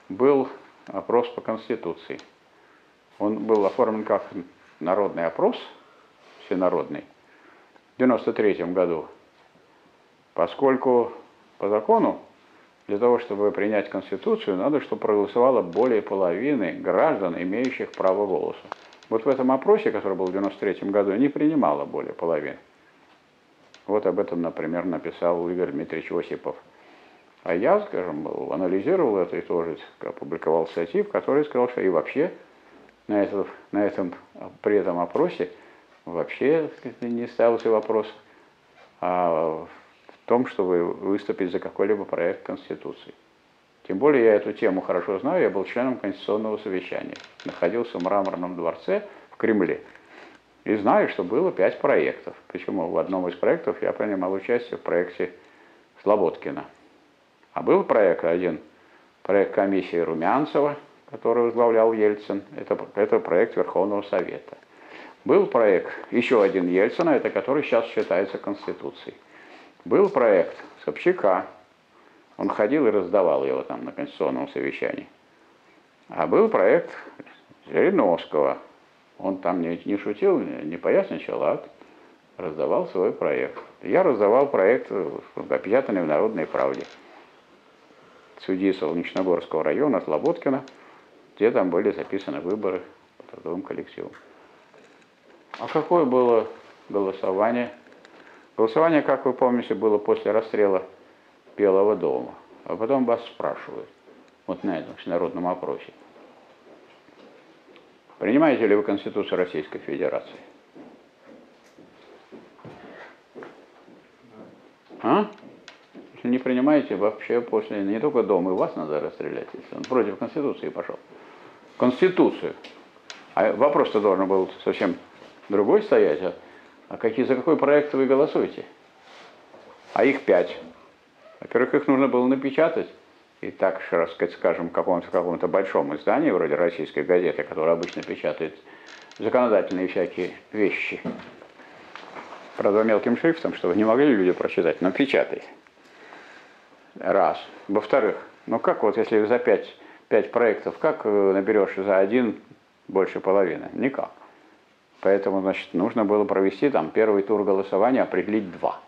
был опрос по Конституции. Он был оформлен как народный опрос, всенародный, в девяносто третьем году, поскольку по закону для того, чтобы принять Конституцию, надо, чтобы проголосовало более половины граждан, имеющих право голоса. Вот в этом опросе, который был в девяносто третьем году, не принимало более половины. Вот об этом, например, написал Игорь Дмитриевич Осипов. А я, скажем, анализировал это и тоже опубликовал статьи, в которой сказал, что и вообще на этом, на этом, при этом опросе вообще не ставился вопрос о том, чтобы выступить за какой-либо проект Конституции. Тем более я эту тему хорошо знаю, я был членом Конституционного совещания, находился в Мраморном дворце в Кремле. И знаю, что было пять проектов. Почему? В одном из проектов я принимал участие в проекте Слободкина. А был проект один, проект комиссии Румянцева, который возглавлял Ельцин. Это, это проект Верховного Совета. Был проект, еще один Ельцина, это который сейчас считается Конституцией. Был проект Собчака. Он ходил и раздавал его там на Конституционном совещании. А был проект Жириновского. Он там не, не шутил, не поясничал, а раздавал свой проект. Я раздавал проект, опечатанный в «Народной правде», судьи Солнечногорского района, Слободкина, где там были записаны выборы по трудовым коллективам. А какое было голосование? Голосование, как вы помните, было после расстрела Белого дома. А потом вас спрашивают, вот на этом всенародном опросе. Принимаете ли вы Конституцию Российской Федерации? А? Если не принимаете, вообще после не только дома, и вас надо расстрелять, если он против Конституции пошел. Конституцию. А вопрос-то должен был совсем другой стоять. А, а какие, за какой проект вы голосуете? А их пять. Во-первых, их нужно было напечатать. И так, скажем, в каком-то, каком-то большом издании, вроде «Российской газеты», которая обычно печатает законодательные всякие вещи. Правда, мелким шрифтом, чтобы не могли люди прочитать, но печатает. Раз. Во-вторых, ну как вот, если за пять, пять проектов, как наберешь за один больше половины? Никак. Поэтому, значит, нужно было провести там первый тур голосования, определить два.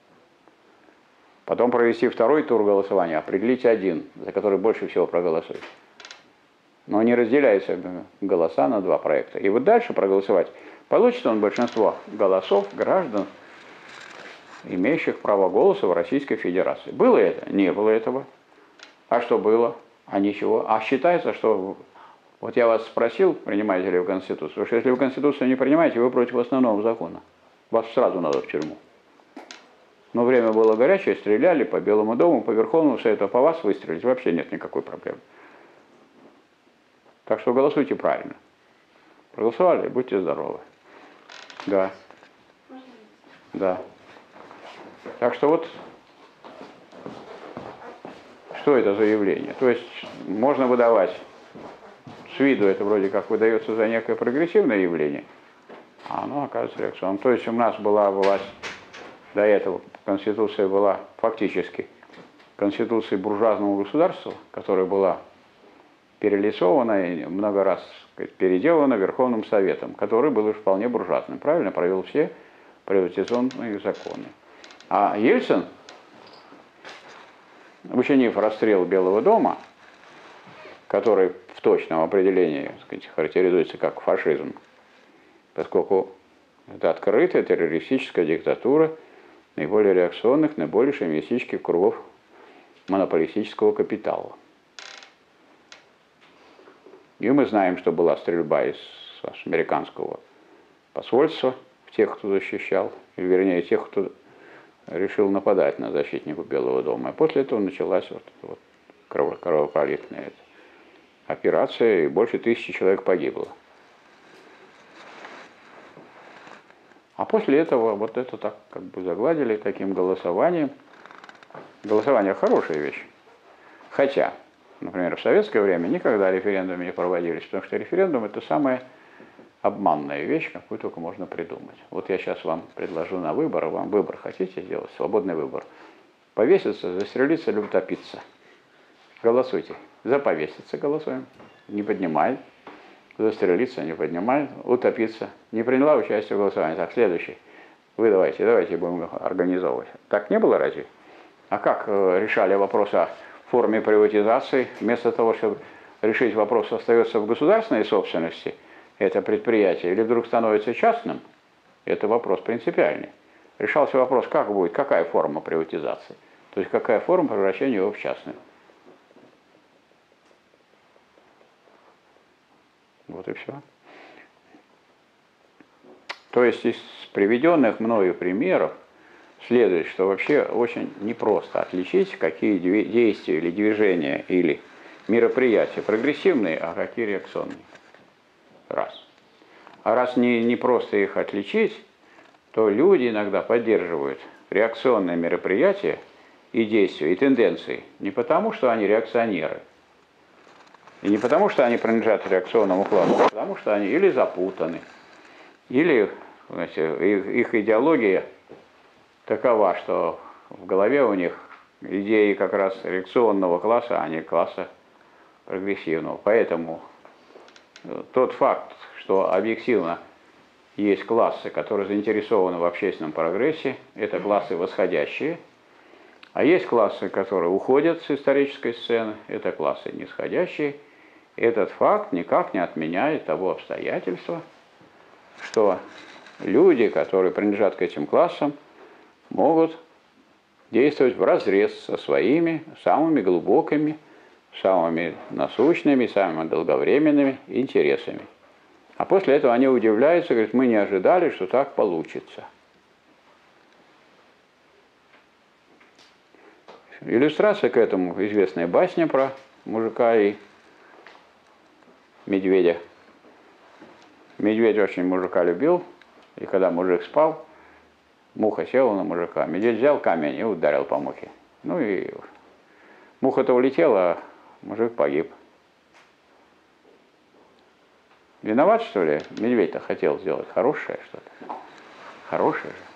Потом провести второй тур голосования, определить один, за который больше всего проголосует. Но не разделяются голоса на два проекта. И вот дальше проголосовать. Получит он большинство голосов граждан, имеющих право голоса в Российской Федерации. Было это? Не было этого. А что было? А ничего. А считается, что... Вот я вас спросил, принимаете ли вы Конституцию. Потому что если вы Конституцию не принимаете, вы против основного закона. Вас сразу надо в тюрьму. Но время было горячее, стреляли по Белому дому, по Верховному Совету, а по вас выстрелить вообще нет никакой проблемы. Так что голосуйте правильно. Проголосовали, будьте здоровы. Да. Да. Так что вот, что это за явление? То есть можно выдавать, с виду это вроде как выдается за некое прогрессивное явление, а оно оказывается реакционным. То есть у нас была власть, до этого Конституция была фактически Конституцией буржуазного государства, которая была перелицована и много раз, сказать, переделана Верховным Советом, который был уж вполне буржуазным, правильно, провел все приватизационные законы. А Ельцин, учинив расстрел Белого дома, который в точном определении, так сказать, характеризуется как фашизм, поскольку это открытая террористическая диктатура наиболее реакционных, наиболее шовинистических кругов монополистического капитала. И мы знаем, что была стрельба из американского посольства в тех, кто защищал, или вернее тех, кто решил нападать на защитников Белого дома. И после этого началась вот, вот кровопролитная операция, и больше тысячи человек погибло. А после этого вот это так как бы загладили таким голосованием. Голосование хорошая вещь. Хотя, например, в советское время никогда референдумы не проводились, потому что референдум это самая обманная вещь, какую только можно придумать. Вот я сейчас вам предложу на выбор, вам выбор хотите сделать, свободный выбор. Повеситься, застрелиться или утопиться. Голосуйте. За повеситься голосуем. Не поднимает. Застрелиться не поднимает. Утопиться. Не приняла участие в голосовании. Так, следующий. Вы давайте, давайте будем организовывать. Так не было разве? А как решали вопрос о форме приватизации? Вместо того, чтобы решить вопрос, остается в государственной собственности это предприятие, или вдруг становится частным, это вопрос принципиальный. Решался вопрос, как будет, какая форма приватизации, то есть какая форма превращения его в частную. Вот и все. То есть из приведенных мною примеров следует, что вообще очень непросто отличить, какие действия или движения или мероприятия прогрессивные, а какие реакционные. Раз. А раз не, не просто их отличить, то люди иногда поддерживают реакционные мероприятия и действия, и тенденции не потому, что они реакционеры, и не потому, что они принадлежат реакционному классу, а потому, что они или запутаны, или знаете, их, их идеология такова, что в голове у них идеи как раз реакционного класса, а не класса прогрессивного. Поэтому тот факт, что объективно есть классы, которые заинтересованы в общественном прогрессе, это классы восходящие, а есть классы, которые уходят с исторической сцены, это классы нисходящие. Этот факт никак не отменяет того обстоятельства, что люди, которые принадлежат к этим классам, могут действовать вразрез со своими самыми глубокими, самыми насущными, самыми долговременными интересами. А после этого они удивляются, говорят, мы не ожидали, что так получится. Иллюстрация к этому известная басня про мужика и медведя. Медведь очень мужика любил, и когда мужик спал, муха села на мужика. Медведь взял камень и ударил по мухе. Ну и муха-то улетела, а мужик погиб. Виноват, что ли? Медведь-то хотел сделать хорошее что-то. Хорошее же.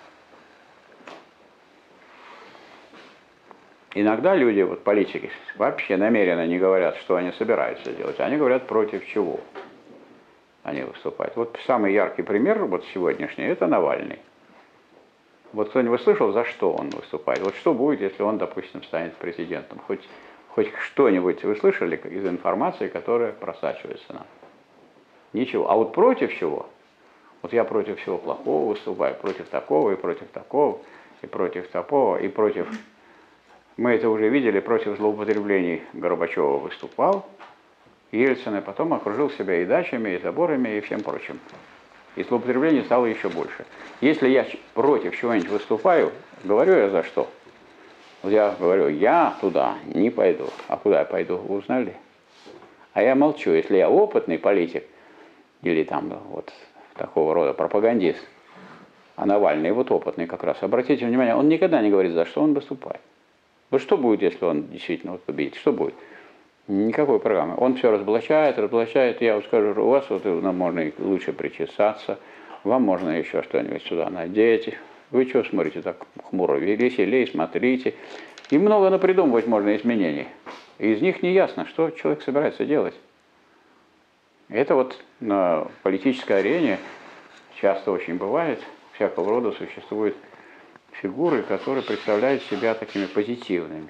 Иногда люди, вот политики, вообще намеренно не говорят, что они собираются делать. Они говорят, против чего они выступают. Вот самый яркий пример, вот сегодняшний, это Навальный. Вот кто-нибудь слышал, за что он выступает? Вот что будет, если он, допустим, станет президентом? Хоть, хоть что-нибудь вы слышали из информации, которая просачивается нам? Ничего. А вот против чего? Вот я против всего плохого выступаю, против такого и против такого, и против такого, и против... Мы это уже видели, против злоупотреблений Горбачева выступал, Ельцин, и потом окружил себя и дачами, и заборами, и всем прочим. И злоупотреблений стало еще больше. Если я против чего-нибудь выступаю, говорю я за что? Вот я говорю, я туда не пойду. А куда я пойду, вы узнали? А я молчу. Если я опытный политик, или там вот такого рода пропагандист, а Навальный вот опытный как раз, обратите внимание, он никогда не говорит, за что он выступает. Вот что будет, если он действительно вот победит? Что будет? Никакой программы. Он все разоблачает, разоблачает. Я вот скажу, у вас вот ну, можно лучше причесаться, вам можно еще что-нибудь сюда надеть. Вы что смотрите так хмуро? Веселей, смотрите. И много напридумывать можно изменений. И из них не ясно, что человек собирается делать. Это вот на политической арене часто очень бывает. Всякого рода существуют фигуры, которые представляют себя такими позитивными.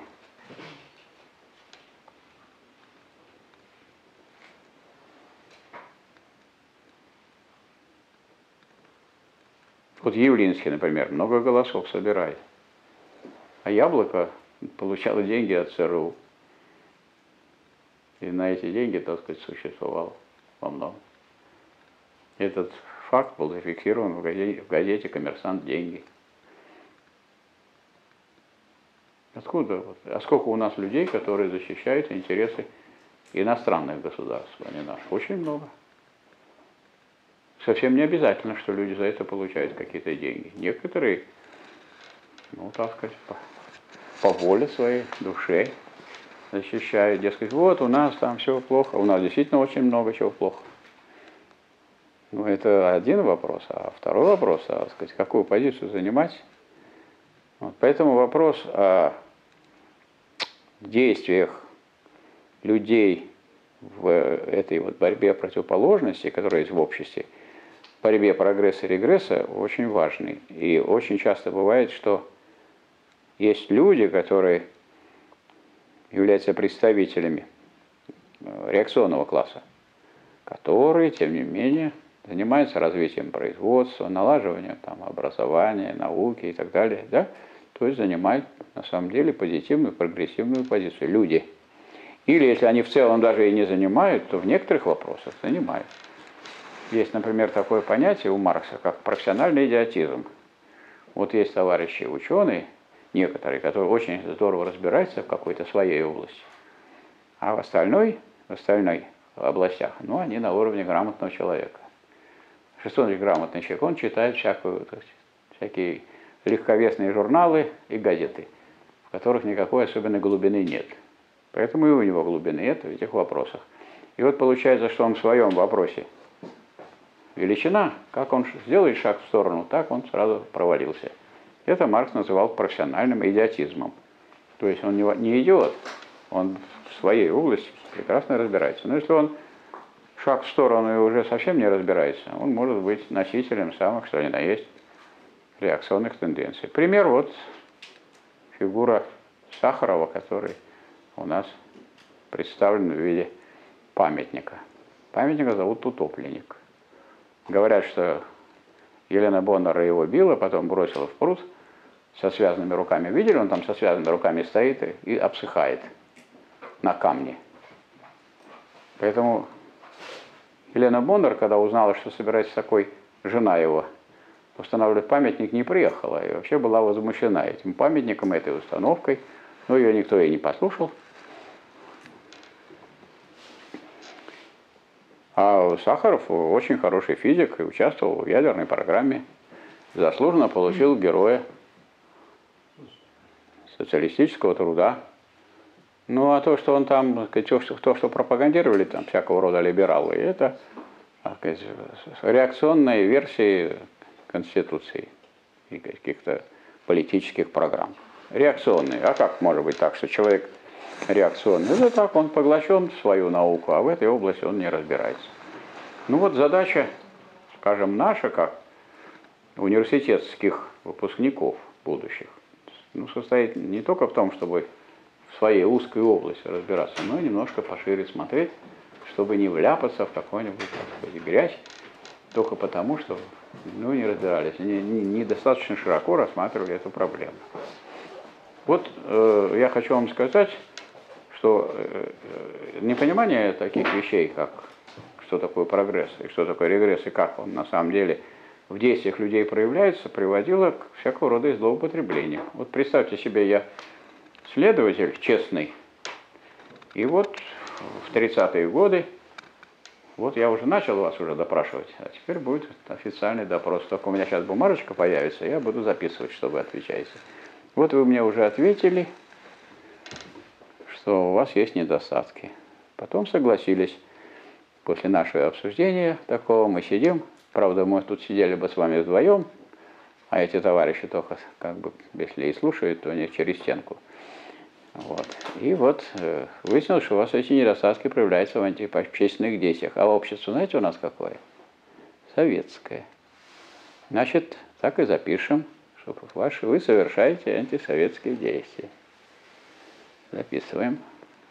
Вот Явлинский, например, много голосов собирает. А Яблоко получало деньги от ЦРУ. И на эти деньги, так сказать, существовало во многом. Этот факт был зафиксирован в газете, в газете «Коммерсант. Деньги». Откуда? А сколько у нас людей, которые защищают интересы иностранных государств, а не наших? Очень много. Совсем не обязательно, что люди за это получают какие-то деньги. Некоторые, ну, так сказать, по, по воле своей, душе защищают. Дескать, вот у нас там все плохо. У нас действительно очень много чего плохо. Ну, это один вопрос. А второй вопрос, а, так сказать, какую позицию занимать? Вот, поэтому вопрос о действиях людей в этой вот борьбе противоположностей, которая есть в обществе, борьбе прогресса и регресса, очень важный. И очень часто бывает, что есть люди, которые являются представителями реакционного класса, которые, тем не менее, занимаются развитием производства, налаживанием там, образования, науки и так далее. Да? То есть занимают на самом деле позитивную, прогрессивную позицию. Люди. Или если они в целом даже и не занимают, то в некоторых вопросах занимают. Есть, например, такое понятие у Маркса, как профессиональный идиотизм. Вот есть товарищи ученые, некоторые, которые очень здорово разбираются в какой-то своей области, а в остальной, в остальной областях, ну, они на уровне грамотного человека. Что значит грамотный человек? Он читает всякую, то есть, всякие легковесные журналы и газеты, в которых никакой особенной глубины нет. Поэтому и у него глубины нет в этих вопросах. И вот получается, что он в своем вопросе величина, как он сделает шаг в сторону, так он сразу провалился. Это Маркс называл профессиональным идиотизмом. То есть он не идиот, он в своей области прекрасно разбирается. Но если он шаг в сторону и уже совсем не разбирается, он может быть носителем самых, что ни на есть, реакционных тенденций. Пример вот фигура Сахарова, который у нас представлен в виде памятника. Памятника зовут Утопленник. Говорят, что Елена Боннера его била, потом бросила в пруд со связанными руками. Видели, он там со связанными руками стоит и, и обсыхает на камне. Поэтому Елена Боннер, когда узнала, что собирается такой жена его устанавливать памятник, не приехала. И вообще была возмущена этим памятником, этой установкой. Но ее никто и не послушал. А Сахаров очень хороший физик и участвовал в ядерной программе. Заслуженно получил героя социалистического труда. Ну, а то, что он там, то, что, то, что пропагандировали там всякого рода либералы, это сказать, реакционные версии Конституции и каких-то политических программ. Реакционные. А как может быть так, что человек реакционный? Это так, он поглощен в свою науку, а в этой области он не разбирается. Ну вот задача, скажем, наша, как университетских выпускников будущих, ну, состоит не только в том, чтобы в своей узкой области разбираться, но и немножко пошире смотреть, чтобы не вляпаться в какую-нибудь, так сказать, грязь, только потому, что ну, не разбирались, недостаточно не, не широко рассматривали эту проблему. Вот э, я хочу вам сказать, что э, непонимание таких вещей, как что такое прогресс и что такое регресс, и как он на самом деле в действиях людей проявляется, приводило к всякого рода злоупотреблению. Вот представьте себе, я следователь честный, и вот в тридцатые годы, вот я уже начал вас уже допрашивать, а теперь будет официальный допрос. Только у меня сейчас бумажечка появится, я буду записывать, что вы отвечаете. Вот вы мне уже ответили, что у вас есть недостатки. Потом согласились. После нашего обсуждения такого мы сидим. Правда, мы тут сидели бы с вами вдвоем, а эти товарищи только, как бы, если и слушают, то они через стенку. Вот. И вот э, выяснилось, что у вас эти недостатки проявляются в антиобщественных действиях. А общество, знаете, у нас какое? Советское. Значит, так и запишем, что ваши, вы совершаете антисоветские действия. Записываем.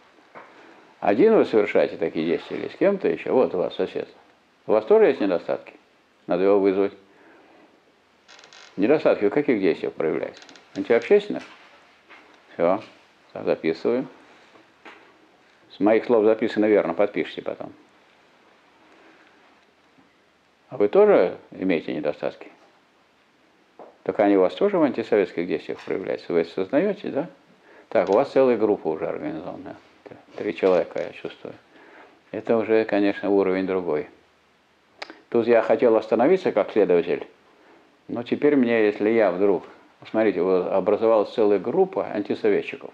Один вы совершаете такие действия или с кем-то еще? Вот у вас сосед. У вас тоже есть недостатки? Надо его вызвать. Недостатки в каких действиях проявляются? Антиобщественных? Все. Записываем. С моих слов записано верно, подпишите потом. А вы тоже имеете недостатки? Так они у вас тоже в антисоветских действиях проявляются? Вы это сознаете, да? Так, у вас целая группа уже организована. Три человека, я чувствую. Это уже, конечно, уровень другой. Тут я хотел остановиться как следователь, но теперь мне, если я вдруг... Смотрите, образовалась целая группа антисоветчиков,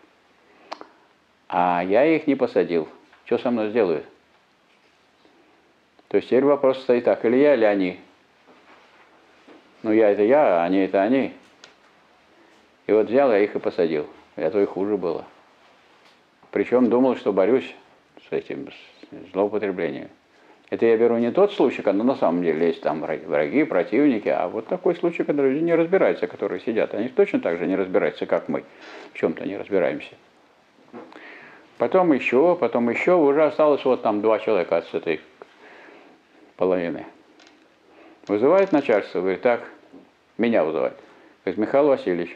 а я их не посадил. Что со мной сделают? То есть теперь вопрос стоит так, или я, или они. Ну, я это я, а они это они. И вот взял я их и посадил. Это и хуже было. Причем думал, что борюсь с этим с злоупотреблением. Это я беру не тот случай, когда на самом деле есть там враги, противники, а вот такой случай, когда люди не разбираются, которые сидят. Они точно так же не разбираются, как мы. В чем-то не разбираемся. Потом еще, потом еще, уже осталось вот там два человека от этой половины. Вызывает начальство, говорит, так, меня вызывает. Говорит, Михаил Васильевич,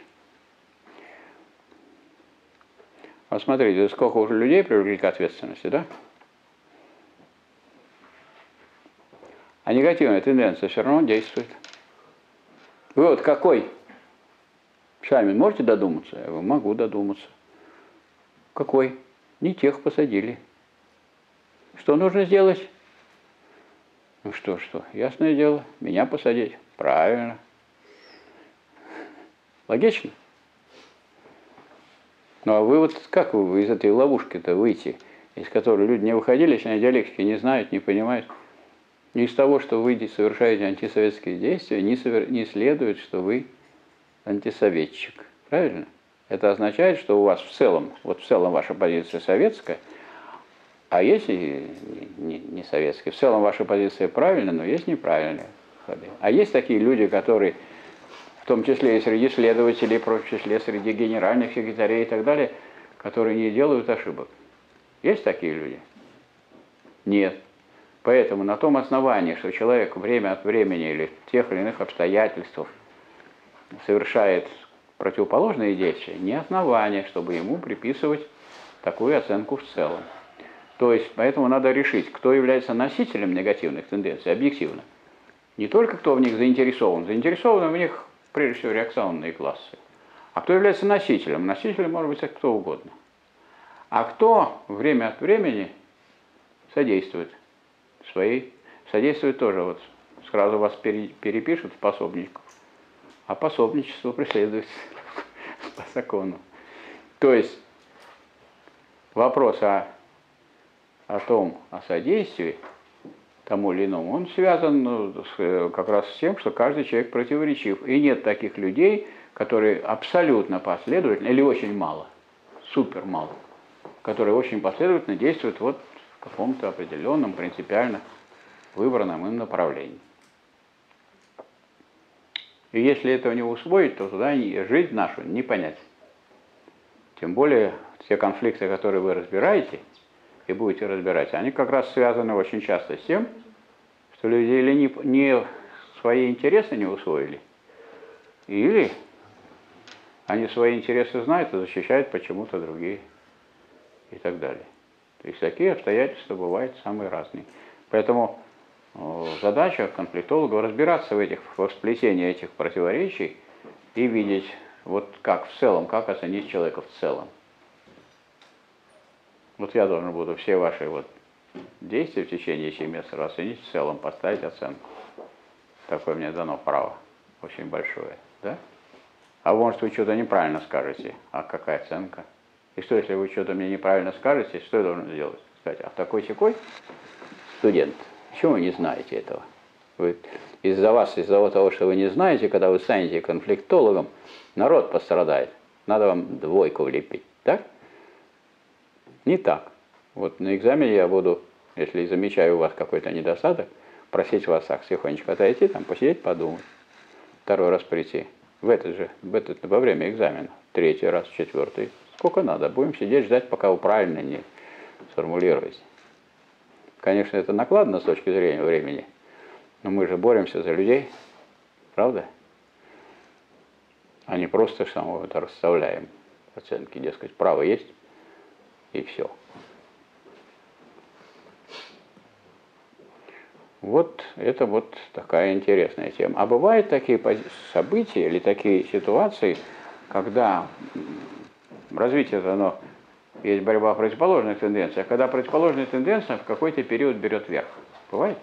вот смотрите, сколько уже людей привлекли к ответственности, да? А негативная тенденция все равно действует. Вы вот какой? Сами можете додуматься? Я говорю, могу додуматься. Какой? Не тех посадили. Что нужно сделать? Ну что, что? Ясное дело, меня посадить. Правильно. Логично? Ну а вы вот как вы из этой ловушки-то выйти, из которой люди не выходили, если они диалектики не знают, не понимают? И из того, что вы совершаете антисоветские действия, не, совер... не следует, что вы антисоветчик. Правильно? Это означает, что у вас в целом, вот в целом ваша позиция советская, а есть и не, не советская. В целом ваша позиция правильная, но есть неправильные ходы. А есть такие люди, которые, в том числе и среди следователей, в том числе среди генеральных секретарей и так далее, которые не делают ошибок. Есть такие люди? Нет. Поэтому на том основании, что человек время от времени или в тех или иных обстоятельствах совершает противоположные действия, не основание, чтобы ему приписывать такую оценку в целом. То есть, поэтому надо решить, кто является носителем негативных тенденций объективно. Не только кто в них заинтересован. Заинтересованы в них, прежде всего, реакционные классы. А кто является носителем? Носителем может быть кто угодно. А кто время от времени содействует своей, содействует тоже, вот сразу вас перепишут в пособников, а пособничество преследуется по закону. То есть вопрос о, о том, о содействии тому или иному, он связан ну, с, как раз с тем, что каждый человек противоречив. И нет таких людей, которые абсолютно последовательно, или очень мало, супер мало, которые очень последовательно действуют вот в каком-то определенном, принципиально выбранном им направлении. И если этого не усвоить, то туда жизнь нашу не понять. Тем более, все конфликты, которые вы разбираете и будете разбирать, они как раз связаны очень часто с тем, что люди или не, не свои интересы не усвоили, или они свои интересы знают и защищают почему-то другие и так далее. То есть такие обстоятельства бывают самые разные. Поэтому задача конфликтологов разбираться в этих в сплетении этих противоречий и видеть, вот как в целом, как оценить человека в целом. Вот я должен буду все ваши вот действия в течение семестра оценить в целом, поставить оценку. Такое мне дано право, очень большое, да? А может вы что-то неправильно скажете, а какая оценка? И что, если вы что-то мне неправильно скажете, что я должен сделать? Сказать, а такой-сякой студент, почему вы не знаете этого? Вы, из-за вас, из-за того, что вы не знаете, когда вы станете конфликтологом, народ пострадает. Надо вам двойку влепить, так? Не так. Вот на экзамене я буду, если замечаю у вас какой-то недостаток, просить вас так тихонечко отойти, там посидеть, подумать. Второй раз прийти. В этот же, в этот, во время экзамена. Третий раз, четвертый. Сколько надо. Будем сидеть, ждать, пока вы правильно не сформулируете. Конечно, это накладно с точки зрения времени, но мы же боремся за людей, правда? А не просто что это расставляем оценки, дескать, право есть, и все. Вот это вот такая интересная тема. А бывают такие события или такие ситуации, когда развитие оно есть борьба противоположных тенденций, а когда противоположная тенденция в какой-то период берет верх. Бывает?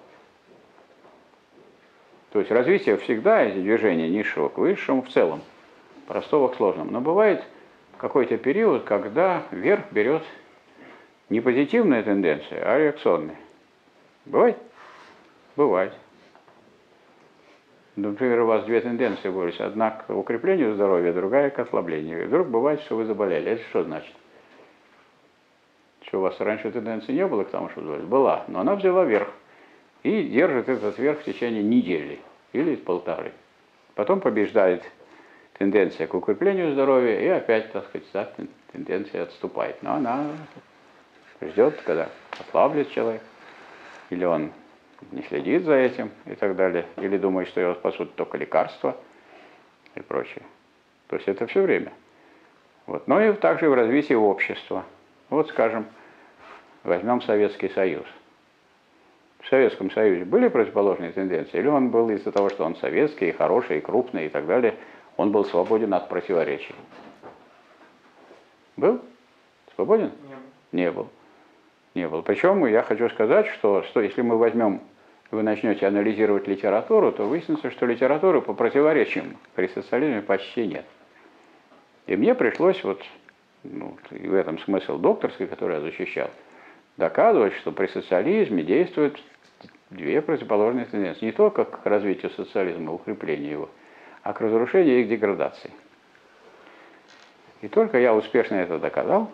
То есть развитие всегда из движения низшего к высшему в целом, простого к сложному. Но бывает какой-то период, когда верх берет не позитивная тенденция, а реакционная. Бывает? Бывает. Например, у вас две тенденции борются. Одна к укреплению здоровья, другая к ослаблению. И вдруг бывает, что вы заболели. Это что значит? Что у вас раньше тенденции не было к тому, что была, но она взяла верх. И держит этот верх в течение недели или полторы. Потом побеждает тенденция к укреплению здоровья, и опять, так сказать, да, тенденция отступает. Но она ждет, когда ослаблет человек, или он не следит за этим и так далее, или думает, что его спасут только лекарства и прочее. То есть это все время. Вот. Но и также в развитии общества. Вот, скажем, возьмем Советский Союз. В Советском Союзе были противоположные тенденции, или он был из-за того, что он советский, хороший, крупный и так далее, он был свободен от противоречий? Был? Свободен? Не был. Не был. Не был. Причем я хочу сказать, что, что если мы возьмем, вы начнете анализировать литературу, то выяснится, что литературы по противоречиям при социализме почти нет. И мне пришлось, вот, ну, и в этом смысл докторской, который я защищал, доказывать, что при социализме действуют две противоположные тенденции. Не только к развитию социализма, укреплению его, а к разрушению и к деградации. И только я успешно это доказал,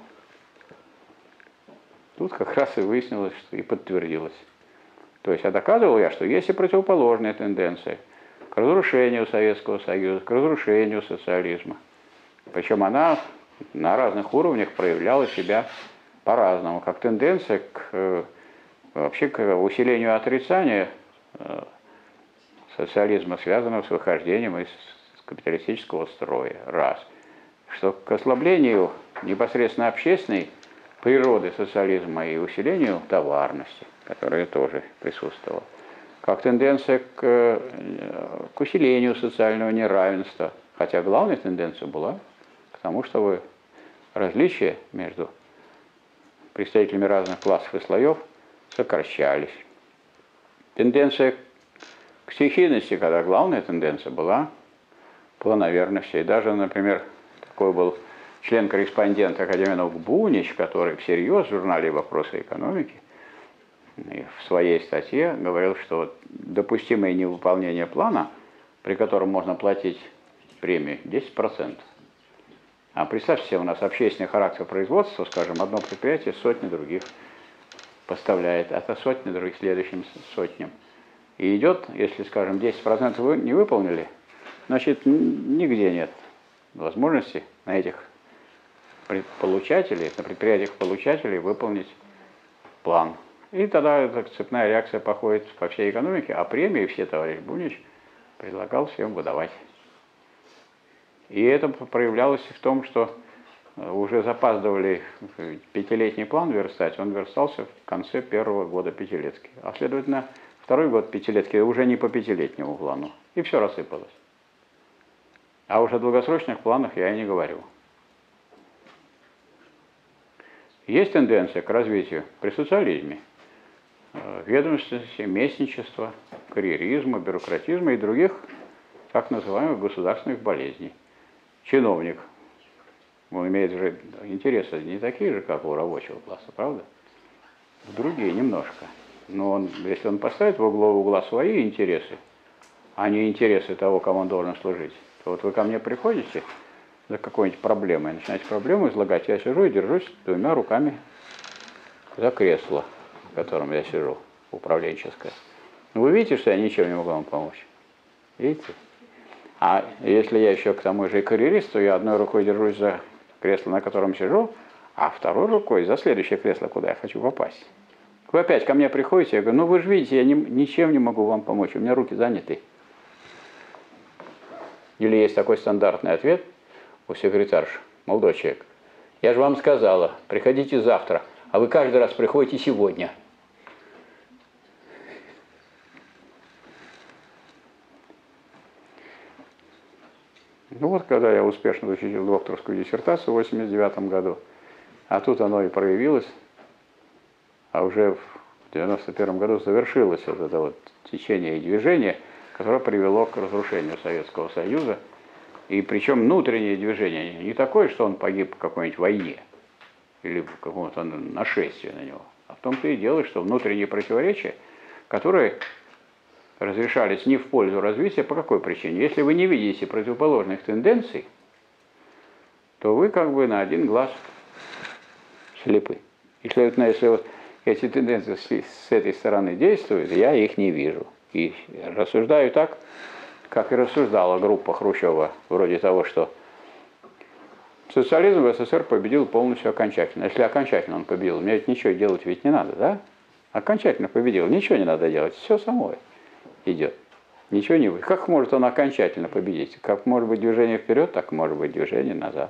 тут как раз и выяснилось, что и подтвердилось. То есть, я доказывал я, что есть и противоположные тенденции к разрушению Советского Союза, к разрушению социализма. Причем она на разных уровнях проявляла себя по-разному, как тенденция к, вообще к усилению отрицания социализма, связанного с выхождением из капиталистического строя. Раз. Что к ослаблению непосредственно общественной природы социализма и усилению товарности, которая тоже присутствовала. Как тенденция к, к усилению социального неравенства. Хотя главная тенденция была к тому, чтобы различия между представителями разных классов и слоев сокращались. Тенденция к стихийности, когда главная тенденция была планомерности. И даже, например, такой был член-корреспондент Академии наук Бунич, который всерьез в журнале «Вопросы экономики» и в своей статье говорил, что допустимое невыполнение плана, при котором можно платить премию, десять процентов. А представьте себе, у нас общественный характер производства, скажем, одно предприятие сотни других поставляет, а это сотни других следующим сотням. И идет, если, скажем, десять процентов вы не выполнили, значит, нигде нет возможности на этих получателей, на предприятиях получателей выполнить план. И тогда эта цепная реакция походит по всей экономике, а премии все товарищ Бунич предлагал всем выдавать. И это проявлялось в том, что уже запаздывали пятилетний план верстать, он верстался в конце первого года пятилетки. А следовательно, второй год пятилетки уже не по пятилетнему плану. И все рассыпалось. А уж о долгосрочных планах я и не говорю. Есть тенденция к развитию при социализме ведомственности, местничества, карьеризма, бюрократизма и других так называемых государственных болезней. Чиновник, он имеет же интересы не такие же, как у рабочего класса, правда? Другие немножко. Но он, если он поставит в углу угла свои интересы, а не интересы того, кому он должен служить, то вот вы ко мне приходите за какой-нибудь проблемой, начинаете проблему излагать, я сижу и держусь двумя руками за кресло, в котором я сижу, управленческое. Вы видите, что я ничем не могу вам помочь? Видите? А если я еще к тому же и карьерист, то я одной рукой держусь за кресло, на котором сижу, а второй рукой за следующее кресло, куда я хочу попасть. Вы опять ко мне приходите, я говорю, ну вы же видите, я ни, ничем не могу вам помочь, у меня руки заняты. Или есть такой стандартный ответ у секретарши, молодой человек. Я же вам сказала, приходите завтра, а вы каждый раз приходите сегодня. Ну вот, когда я успешно защитил докторскую диссертацию в восемьдесят девятом году, а тут оно и проявилось, а уже в девяносто первом году завершилось вот это вот течение и движение, которое привело к разрушению Советского Союза. И причем внутреннее движение не такое, что он погиб в какой-нибудь войне или в каком-то нашествии на него, а в том-то и дело, что внутренние противоречия, которые разрешались не в пользу развития, по какой причине? Если вы не видите противоположных тенденций, то вы как бы на один глаз слепы. И, следовательно, если вот эти тенденции с этой стороны действуют, я их не вижу. И рассуждаю так, как и рассуждала группа Хрущева, вроде того, что социализм в СССР победил полностью окончательно. Если окончательно он победил, мне ведь ничего делать ведь не надо, да? Окончательно победил, ничего не надо делать, все само идет. Ничего не будет. Как может он окончательно победить? Как может быть движение вперед, так может быть движение назад.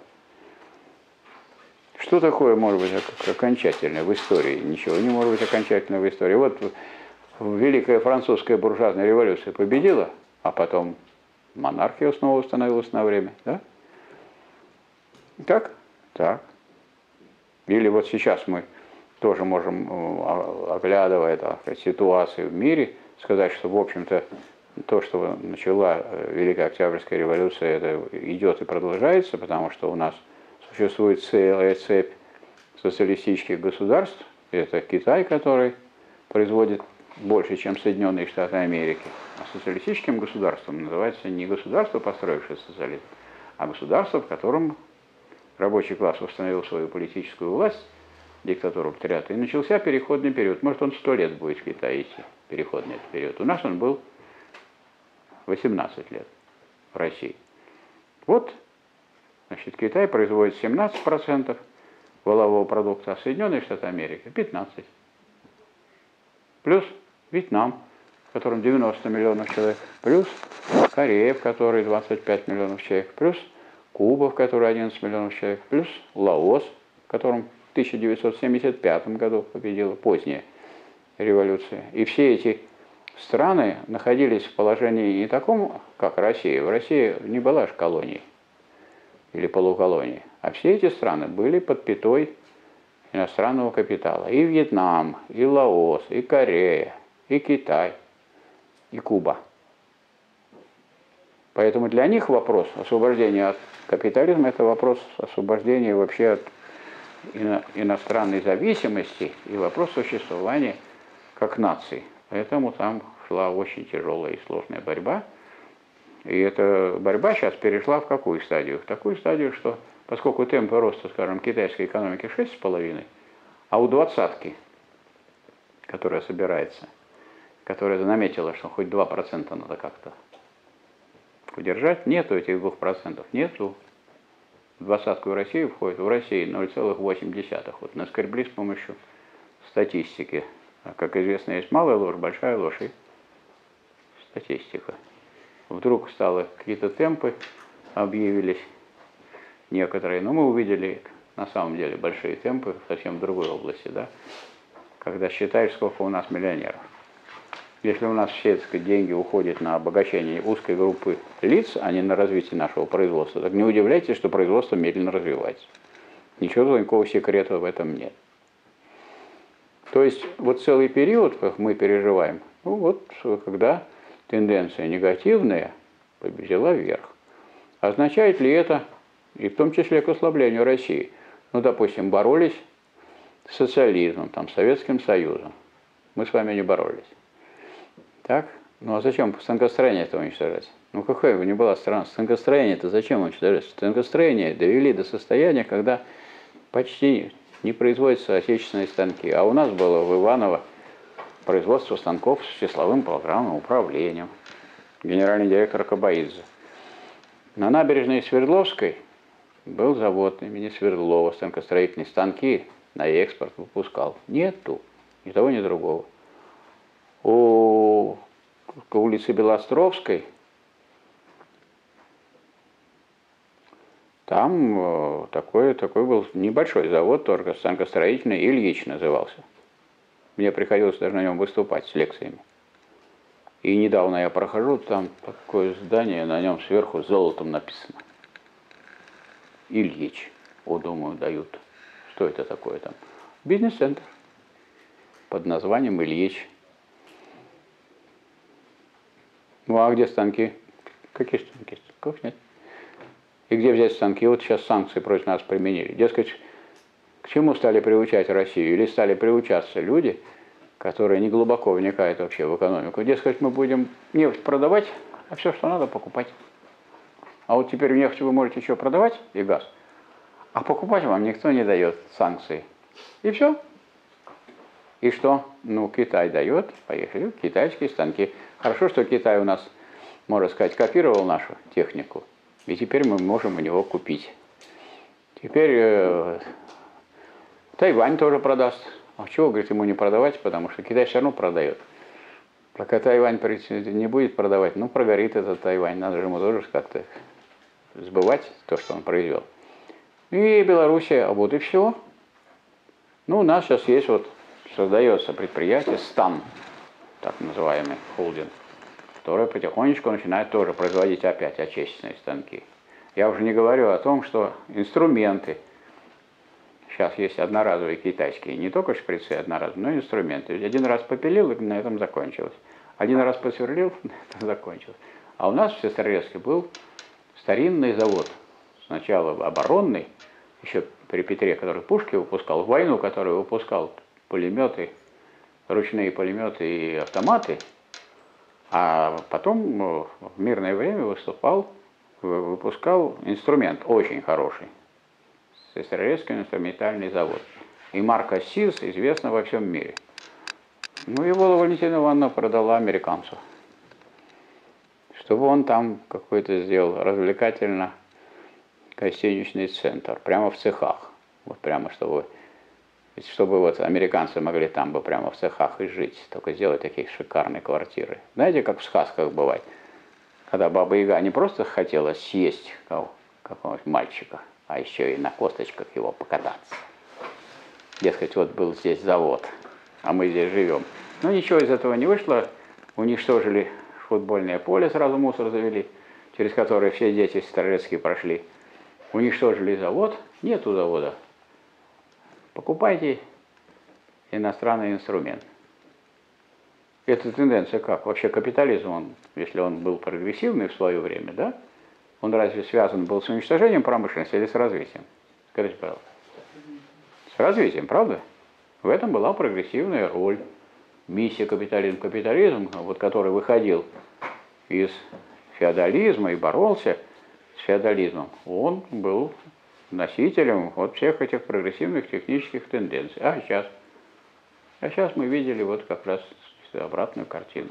Что такое может быть окончательное в истории? Ничего не может быть окончательно в истории. Вот Великая Французская буржуазная революция победила, а потом монархия снова установилась на время, да? Так? Так. Или вот сейчас мы тоже можем, оглядывая так, ситуацию в мире, сказать, что, в общем-то, то, что начала Великая Октябрьская революция, это идет и продолжается, потому что у нас существует целая цепь социалистических государств. Это Китай, который производит больше, чем Соединенные Штаты Америки. А социалистическим государством называется не государство, построившее социализм, а государство, в котором рабочий класс установил свою политическую власть, диктатуру пролетариата, и начался переходный период. Может, он сто лет будет в Китае идти, переходный этот период. У нас он был восемнадцать лет в России. Вот, значит, Китай производит семнадцать процентов валового продукта, а Соединенные Штаты Америки пятнадцать процентов. Плюс Вьетнам, в котором девяносто миллионов человек, плюс Корея, в которой двадцать пять миллионов человек, плюс Куба, в которой одиннадцать миллионов человек, плюс Лаос, в котором в тысяча девятьсот семьдесят пятом году победила поздняя революция. И все эти страны находились в положении не таком, как Россия. В России не была же колонией или полуколонией. А все эти страны были под пятой иностранного капитала. И Вьетнам, и Лаос, и Корея, и Китай, и Куба. Поэтому для них вопрос освобождения от капитализма – это вопрос освобождения вообще от ино- иностранной зависимости и вопрос существования как нации. Поэтому там шла очень тяжелая и сложная борьба. И эта борьба сейчас перешла в какую стадию? В такую стадию, что поскольку темпы роста, скажем, китайской экономики шесть с половиной, а у двадцатки, которая собирается, которая наметила, что хоть два процента надо как-то удержать, нету этих двух процентов, нету. В двадцатку в Россию входит, в России ноль целых восемь десятых. Вот наскребли с помощью статистики. А как известно, есть малая ложь, большая ложь и статистика. Вдруг стало какие-то темпы, объявились некоторые, но мы увидели на самом деле большие темпы совсем в другой области, да, когда считаешь, сколько у нас миллионеров. Если у нас все, так сказать, деньги уходят на обогащение узкой группы лиц, а не на развитие нашего производства, так не удивляйтесь, что производство медленно развивается. Ничего никакого секрета в этом нет. То есть вот целый период, как мы переживаем, ну вот когда тенденция негативная взяла вверх. Означает ли это, и в том числе к ослаблению России, ну, допустим, боролись с социализмом, там, Советским Союзом. Мы с вами не боролись. Так? Ну а зачем станкостроение это уничтожать? Ну какая бы ни была страна, станкостроение это зачем уничтожать? Станкостроение довели до состояния, когда почти не производятся отечественные станки. А у нас было в Иваново производство станков с числовым программным управлением. Генеральный директор Кабаидзе. На набережной Свердловской был завод имени Свердлова, станкостроительные станки на экспорт выпускал. Нету ни того, ни другого. У улицы Белостровской там такой, такой был небольшой завод, только станкостроительный, Ильич назывался. Мне приходилось даже на нем выступать с лекциями. И недавно я прохожу, там такое здание, на нем сверху золотом написано. Ильич. О, думаю, дают. Что это такое там? Бизнес-центр. Под названием Ильич. Ну а где станки? Какие станки? Станков нет. И где взять станки? Вот сейчас санкции против нас применили. Дескать, к чему стали приучать Россию? Или стали приучаться люди, которые не глубоко вникают вообще в экономику. Дескать, мы будем нефть продавать, а все, что надо, покупать. А вот теперь нефть вы можете еще продавать и газ, а покупать вам никто не дает санкции. И все. И что? Ну, Китай дает, поехали, китайские станки. Хорошо, что Китай у нас, можно сказать, копировал нашу технику. И теперь мы можем у него купить. Теперь э, Тайвань тоже продаст. А чего, говорит, ему не продавать, потому что Китай все равно продает. Пока Тайвань не будет продавать, ну, прогорит этот Тайвань. Надо же ему тоже как-то сбывать то, что он произвел. И Белоруссия, а вот и все. Ну, у нас сейчас есть вот, создается предприятие СТАН, так называемый холдинг, которое потихонечку начинает тоже производить опять отечественные станки. Я уже не говорю о том, что инструменты, сейчас есть одноразовые китайские, не только шприцы одноразовые, но и инструменты. Один раз попилил, и на этом закончилось. Один раз посверлил, на этом закончилось. А у нас в Сестрорецке был старинный завод, сначала оборонный, еще при Петре, который пушки выпускал, в войну, который выпускал пулеметы, ручные пулеметы и автоматы, а потом в мирное время выступал, выпускал инструмент очень хороший. Сестрорецкий инструментальный завод. И марка СИЗ известна во всем мире. Ну, его Валентина Ивановна продала американцу, чтобы он там какой-то сделал развлекательно гостиничный центр, прямо в цехах. Вот прямо, чтобы, чтобы вот американцы могли там бы прямо в цехах и жить, только сделать такие шикарные квартиры. Знаете, как в сказках бывает, когда Баба Яга не просто хотела съесть какого-нибудь мальчика, а еще и на косточках его покататься. Дескать, вот был здесь завод, а мы здесь живем. Но ничего из этого не вышло, уничтожили футбольное поле, сразу мусор завели, через которое все дети Сестрорецкие прошли. Уничтожили завод, нету завода. Покупайте иностранный инструмент. Эта тенденция как? Вообще капитализм, он, если он был прогрессивный в свое время, да, он разве связан был с уничтожением промышленности или с развитием? Скажите, пожалуйста. С развитием, правда? В этом была прогрессивная роль. Миссия капитализм, капитализм, вот который выходил из феодализма и боролся с феодализмом, он был носителем вот всех этих прогрессивных технических тенденций. А сейчас? А сейчас мы видели вот как раз обратную картину.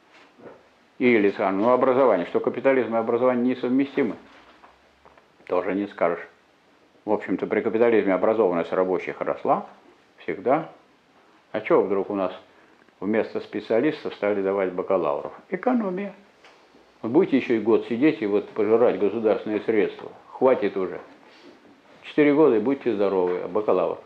Или, ну, образование, что капитализм и образование несовместимы. Тоже не скажешь. В общем-то, при капитализме образованность рабочих росла всегда. А чего вдруг у нас вместо специалистов стали давать бакалавров? Экономия. Вы будете еще и год сидеть и вот пожирать государственные средства. Хватит уже. Четыре года и будьте здоровы, а бакалавр.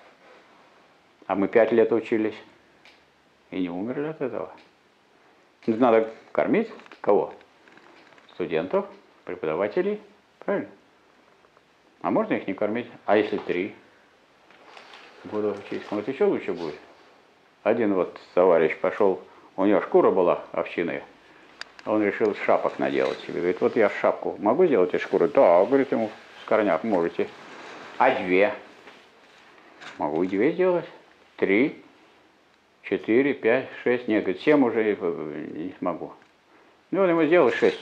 А мы пять лет учились и не умерли от этого. Надо кормить кого? Студентов, преподавателей, правильно? А можно их не кормить? А если три? Буду учить. Вот еще лучше будет. Один вот товарищ пошел, у него шкура была овчиная, он решил шапок наделать себе. Говорит, вот я шапку могу сделать из шкуры? Да, говорит ему, с корняк можете. А две? Могу и две сделать. Три, четыре, пять, шесть. Нет, говорит, семь уже не смогу. Ну, он ему сделал шесть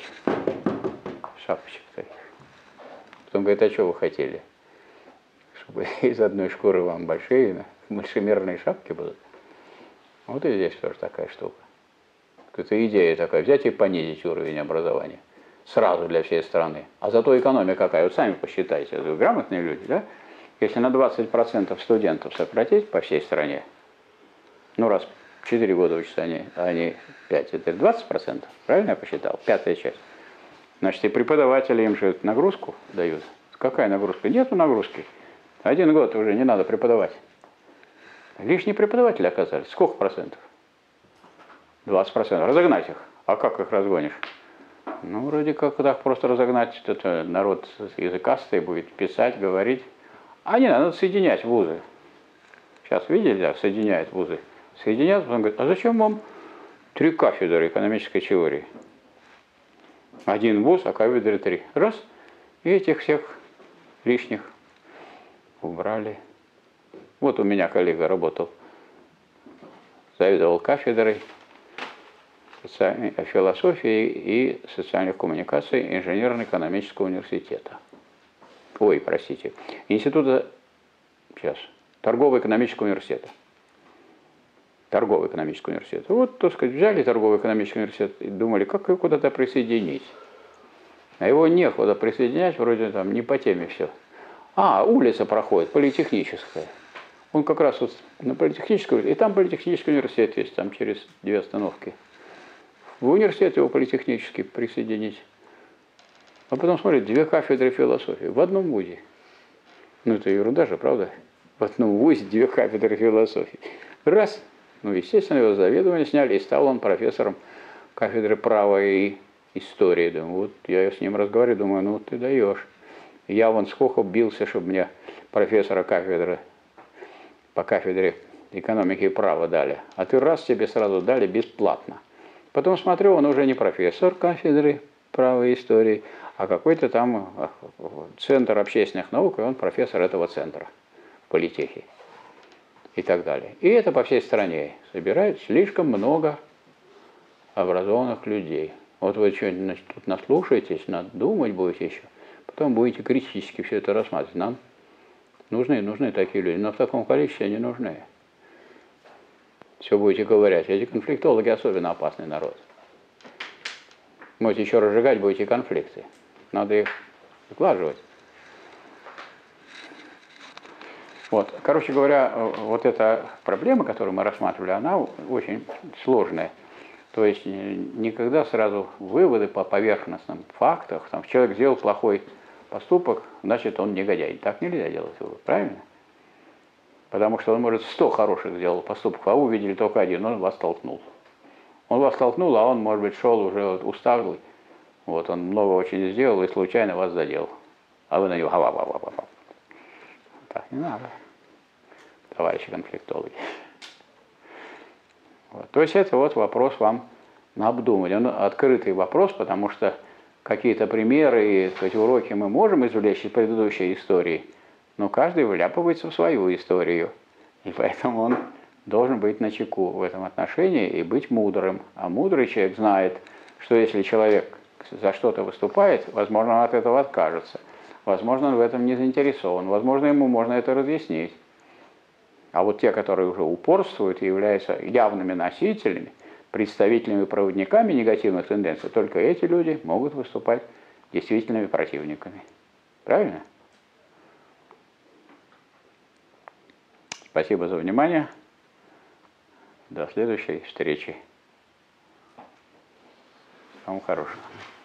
шапочек таких. Потом говорит, а что вы хотели? Чтобы из одной шкуры вам большие, большемерные шапки будут. Вот и здесь тоже такая штука. Это идея такая, взять и понизить уровень образования. Сразу для всей страны. А зато экономия какая, вот сами посчитайте, вы грамотные люди, да? Если на двадцать процентов студентов сократить по всей стране, ну раз четыре года учатся они, а они пять, это двадцать процентов, правильно я посчитал? Пятая часть. Значит, и преподаватели им же нагрузку дают. Какая нагрузка? Нету нагрузки. Один год уже не надо преподавать. Лишние преподаватели оказались. Сколько процентов? двадцать процентов. Разогнать их. А как их разгонишь? Ну, вроде как так просто разогнать. Это народ языкастый будет писать, говорить. А не надо соединять вузы. Сейчас видели, да, соединяют вузы. Соединят, потом говорят, а зачем вам три кафедры экономической теории? Один вуз, а кафедры три. Раз. И этих всех лишних убрали. Вот у меня коллега работал, заведовал кафедрой философии и социальных коммуникаций Инженерно-экономического университета. Ой, простите, Института, сейчас, Торгово-экономического университета. торговый экономический университет. Вот, так сказать, взяли торговый экономический университет и думали, как его куда-то присоединить. А его некуда присоединять, вроде там не по теме все. А, улица проходит, политехническая. Он как раз вот на политехнической, и там политехнический университет есть, там через две остановки. В университет его политехнический присоединить. А потом смотрит, две кафедры философии в одном вузе. Ну это ерунда же, правда? В одном вузе две кафедры философии. Раз. Ну, естественно, его заведование сняли, и стал он профессором кафедры права и истории. Думаю, вот я с ним разговариваю, думаю, ну ты даешь. Я вон сколько бился, чтобы мне профессора кафедры по кафедре экономики и права дали. А ты раз тебе сразу дали бесплатно. Потом смотрю, он уже не профессор кафедры права и истории, а какой-то там центр общественных наук, и он профессор этого центра в политехе. И так далее. И это по всей стране собирает слишком много образованных людей. Вот вы что-нибудь тут наслушаетесь, надумать будете еще, потом будете критически все это рассматривать. Нам нужны, нужны такие люди, но в таком количестве они нужны. Все будете говорить. Эти конфликтологи особенно опасный народ. Можете еще разжигать, будете конфликты. Надо их сглаживать. Вот. Короче говоря, вот эта проблема, которую мы рассматривали, она очень сложная. То есть никогда сразу выводы по поверхностным фактам, там, человек сделал плохой поступок, значит он негодяй. Так нельзя делать вывод, правильно? Потому что он, может, сто хороших сделал поступков, а вы увидели только один, он вас толкнул. Он вас толкнул, а он, может быть, шел уже усталый. Вот, он много очень сделал и случайно вас задел. А вы на него га-га-га-га-га. Так не надо, товарищи конфликтологи. Вот. То есть это вот вопрос вам на обдумывание. Он открытый вопрос, потому что какие-то примеры и, так сказать, уроки мы можем извлечь из предыдущей истории, но каждый вляпывается в свою историю. И поэтому он должен быть начеку в этом отношении и быть мудрым. А мудрый человек знает, что если человек за что-то выступает, возможно, он от этого откажется. Возможно, он в этом не заинтересован. Возможно, ему можно это разъяснить. А вот те, которые уже упорствуют и являются явными носителями, представителями, проводниками негативных тенденций, только эти люди могут выступать действительными противниками. Правильно? Спасибо за внимание. До следующей встречи. Всего хорошего.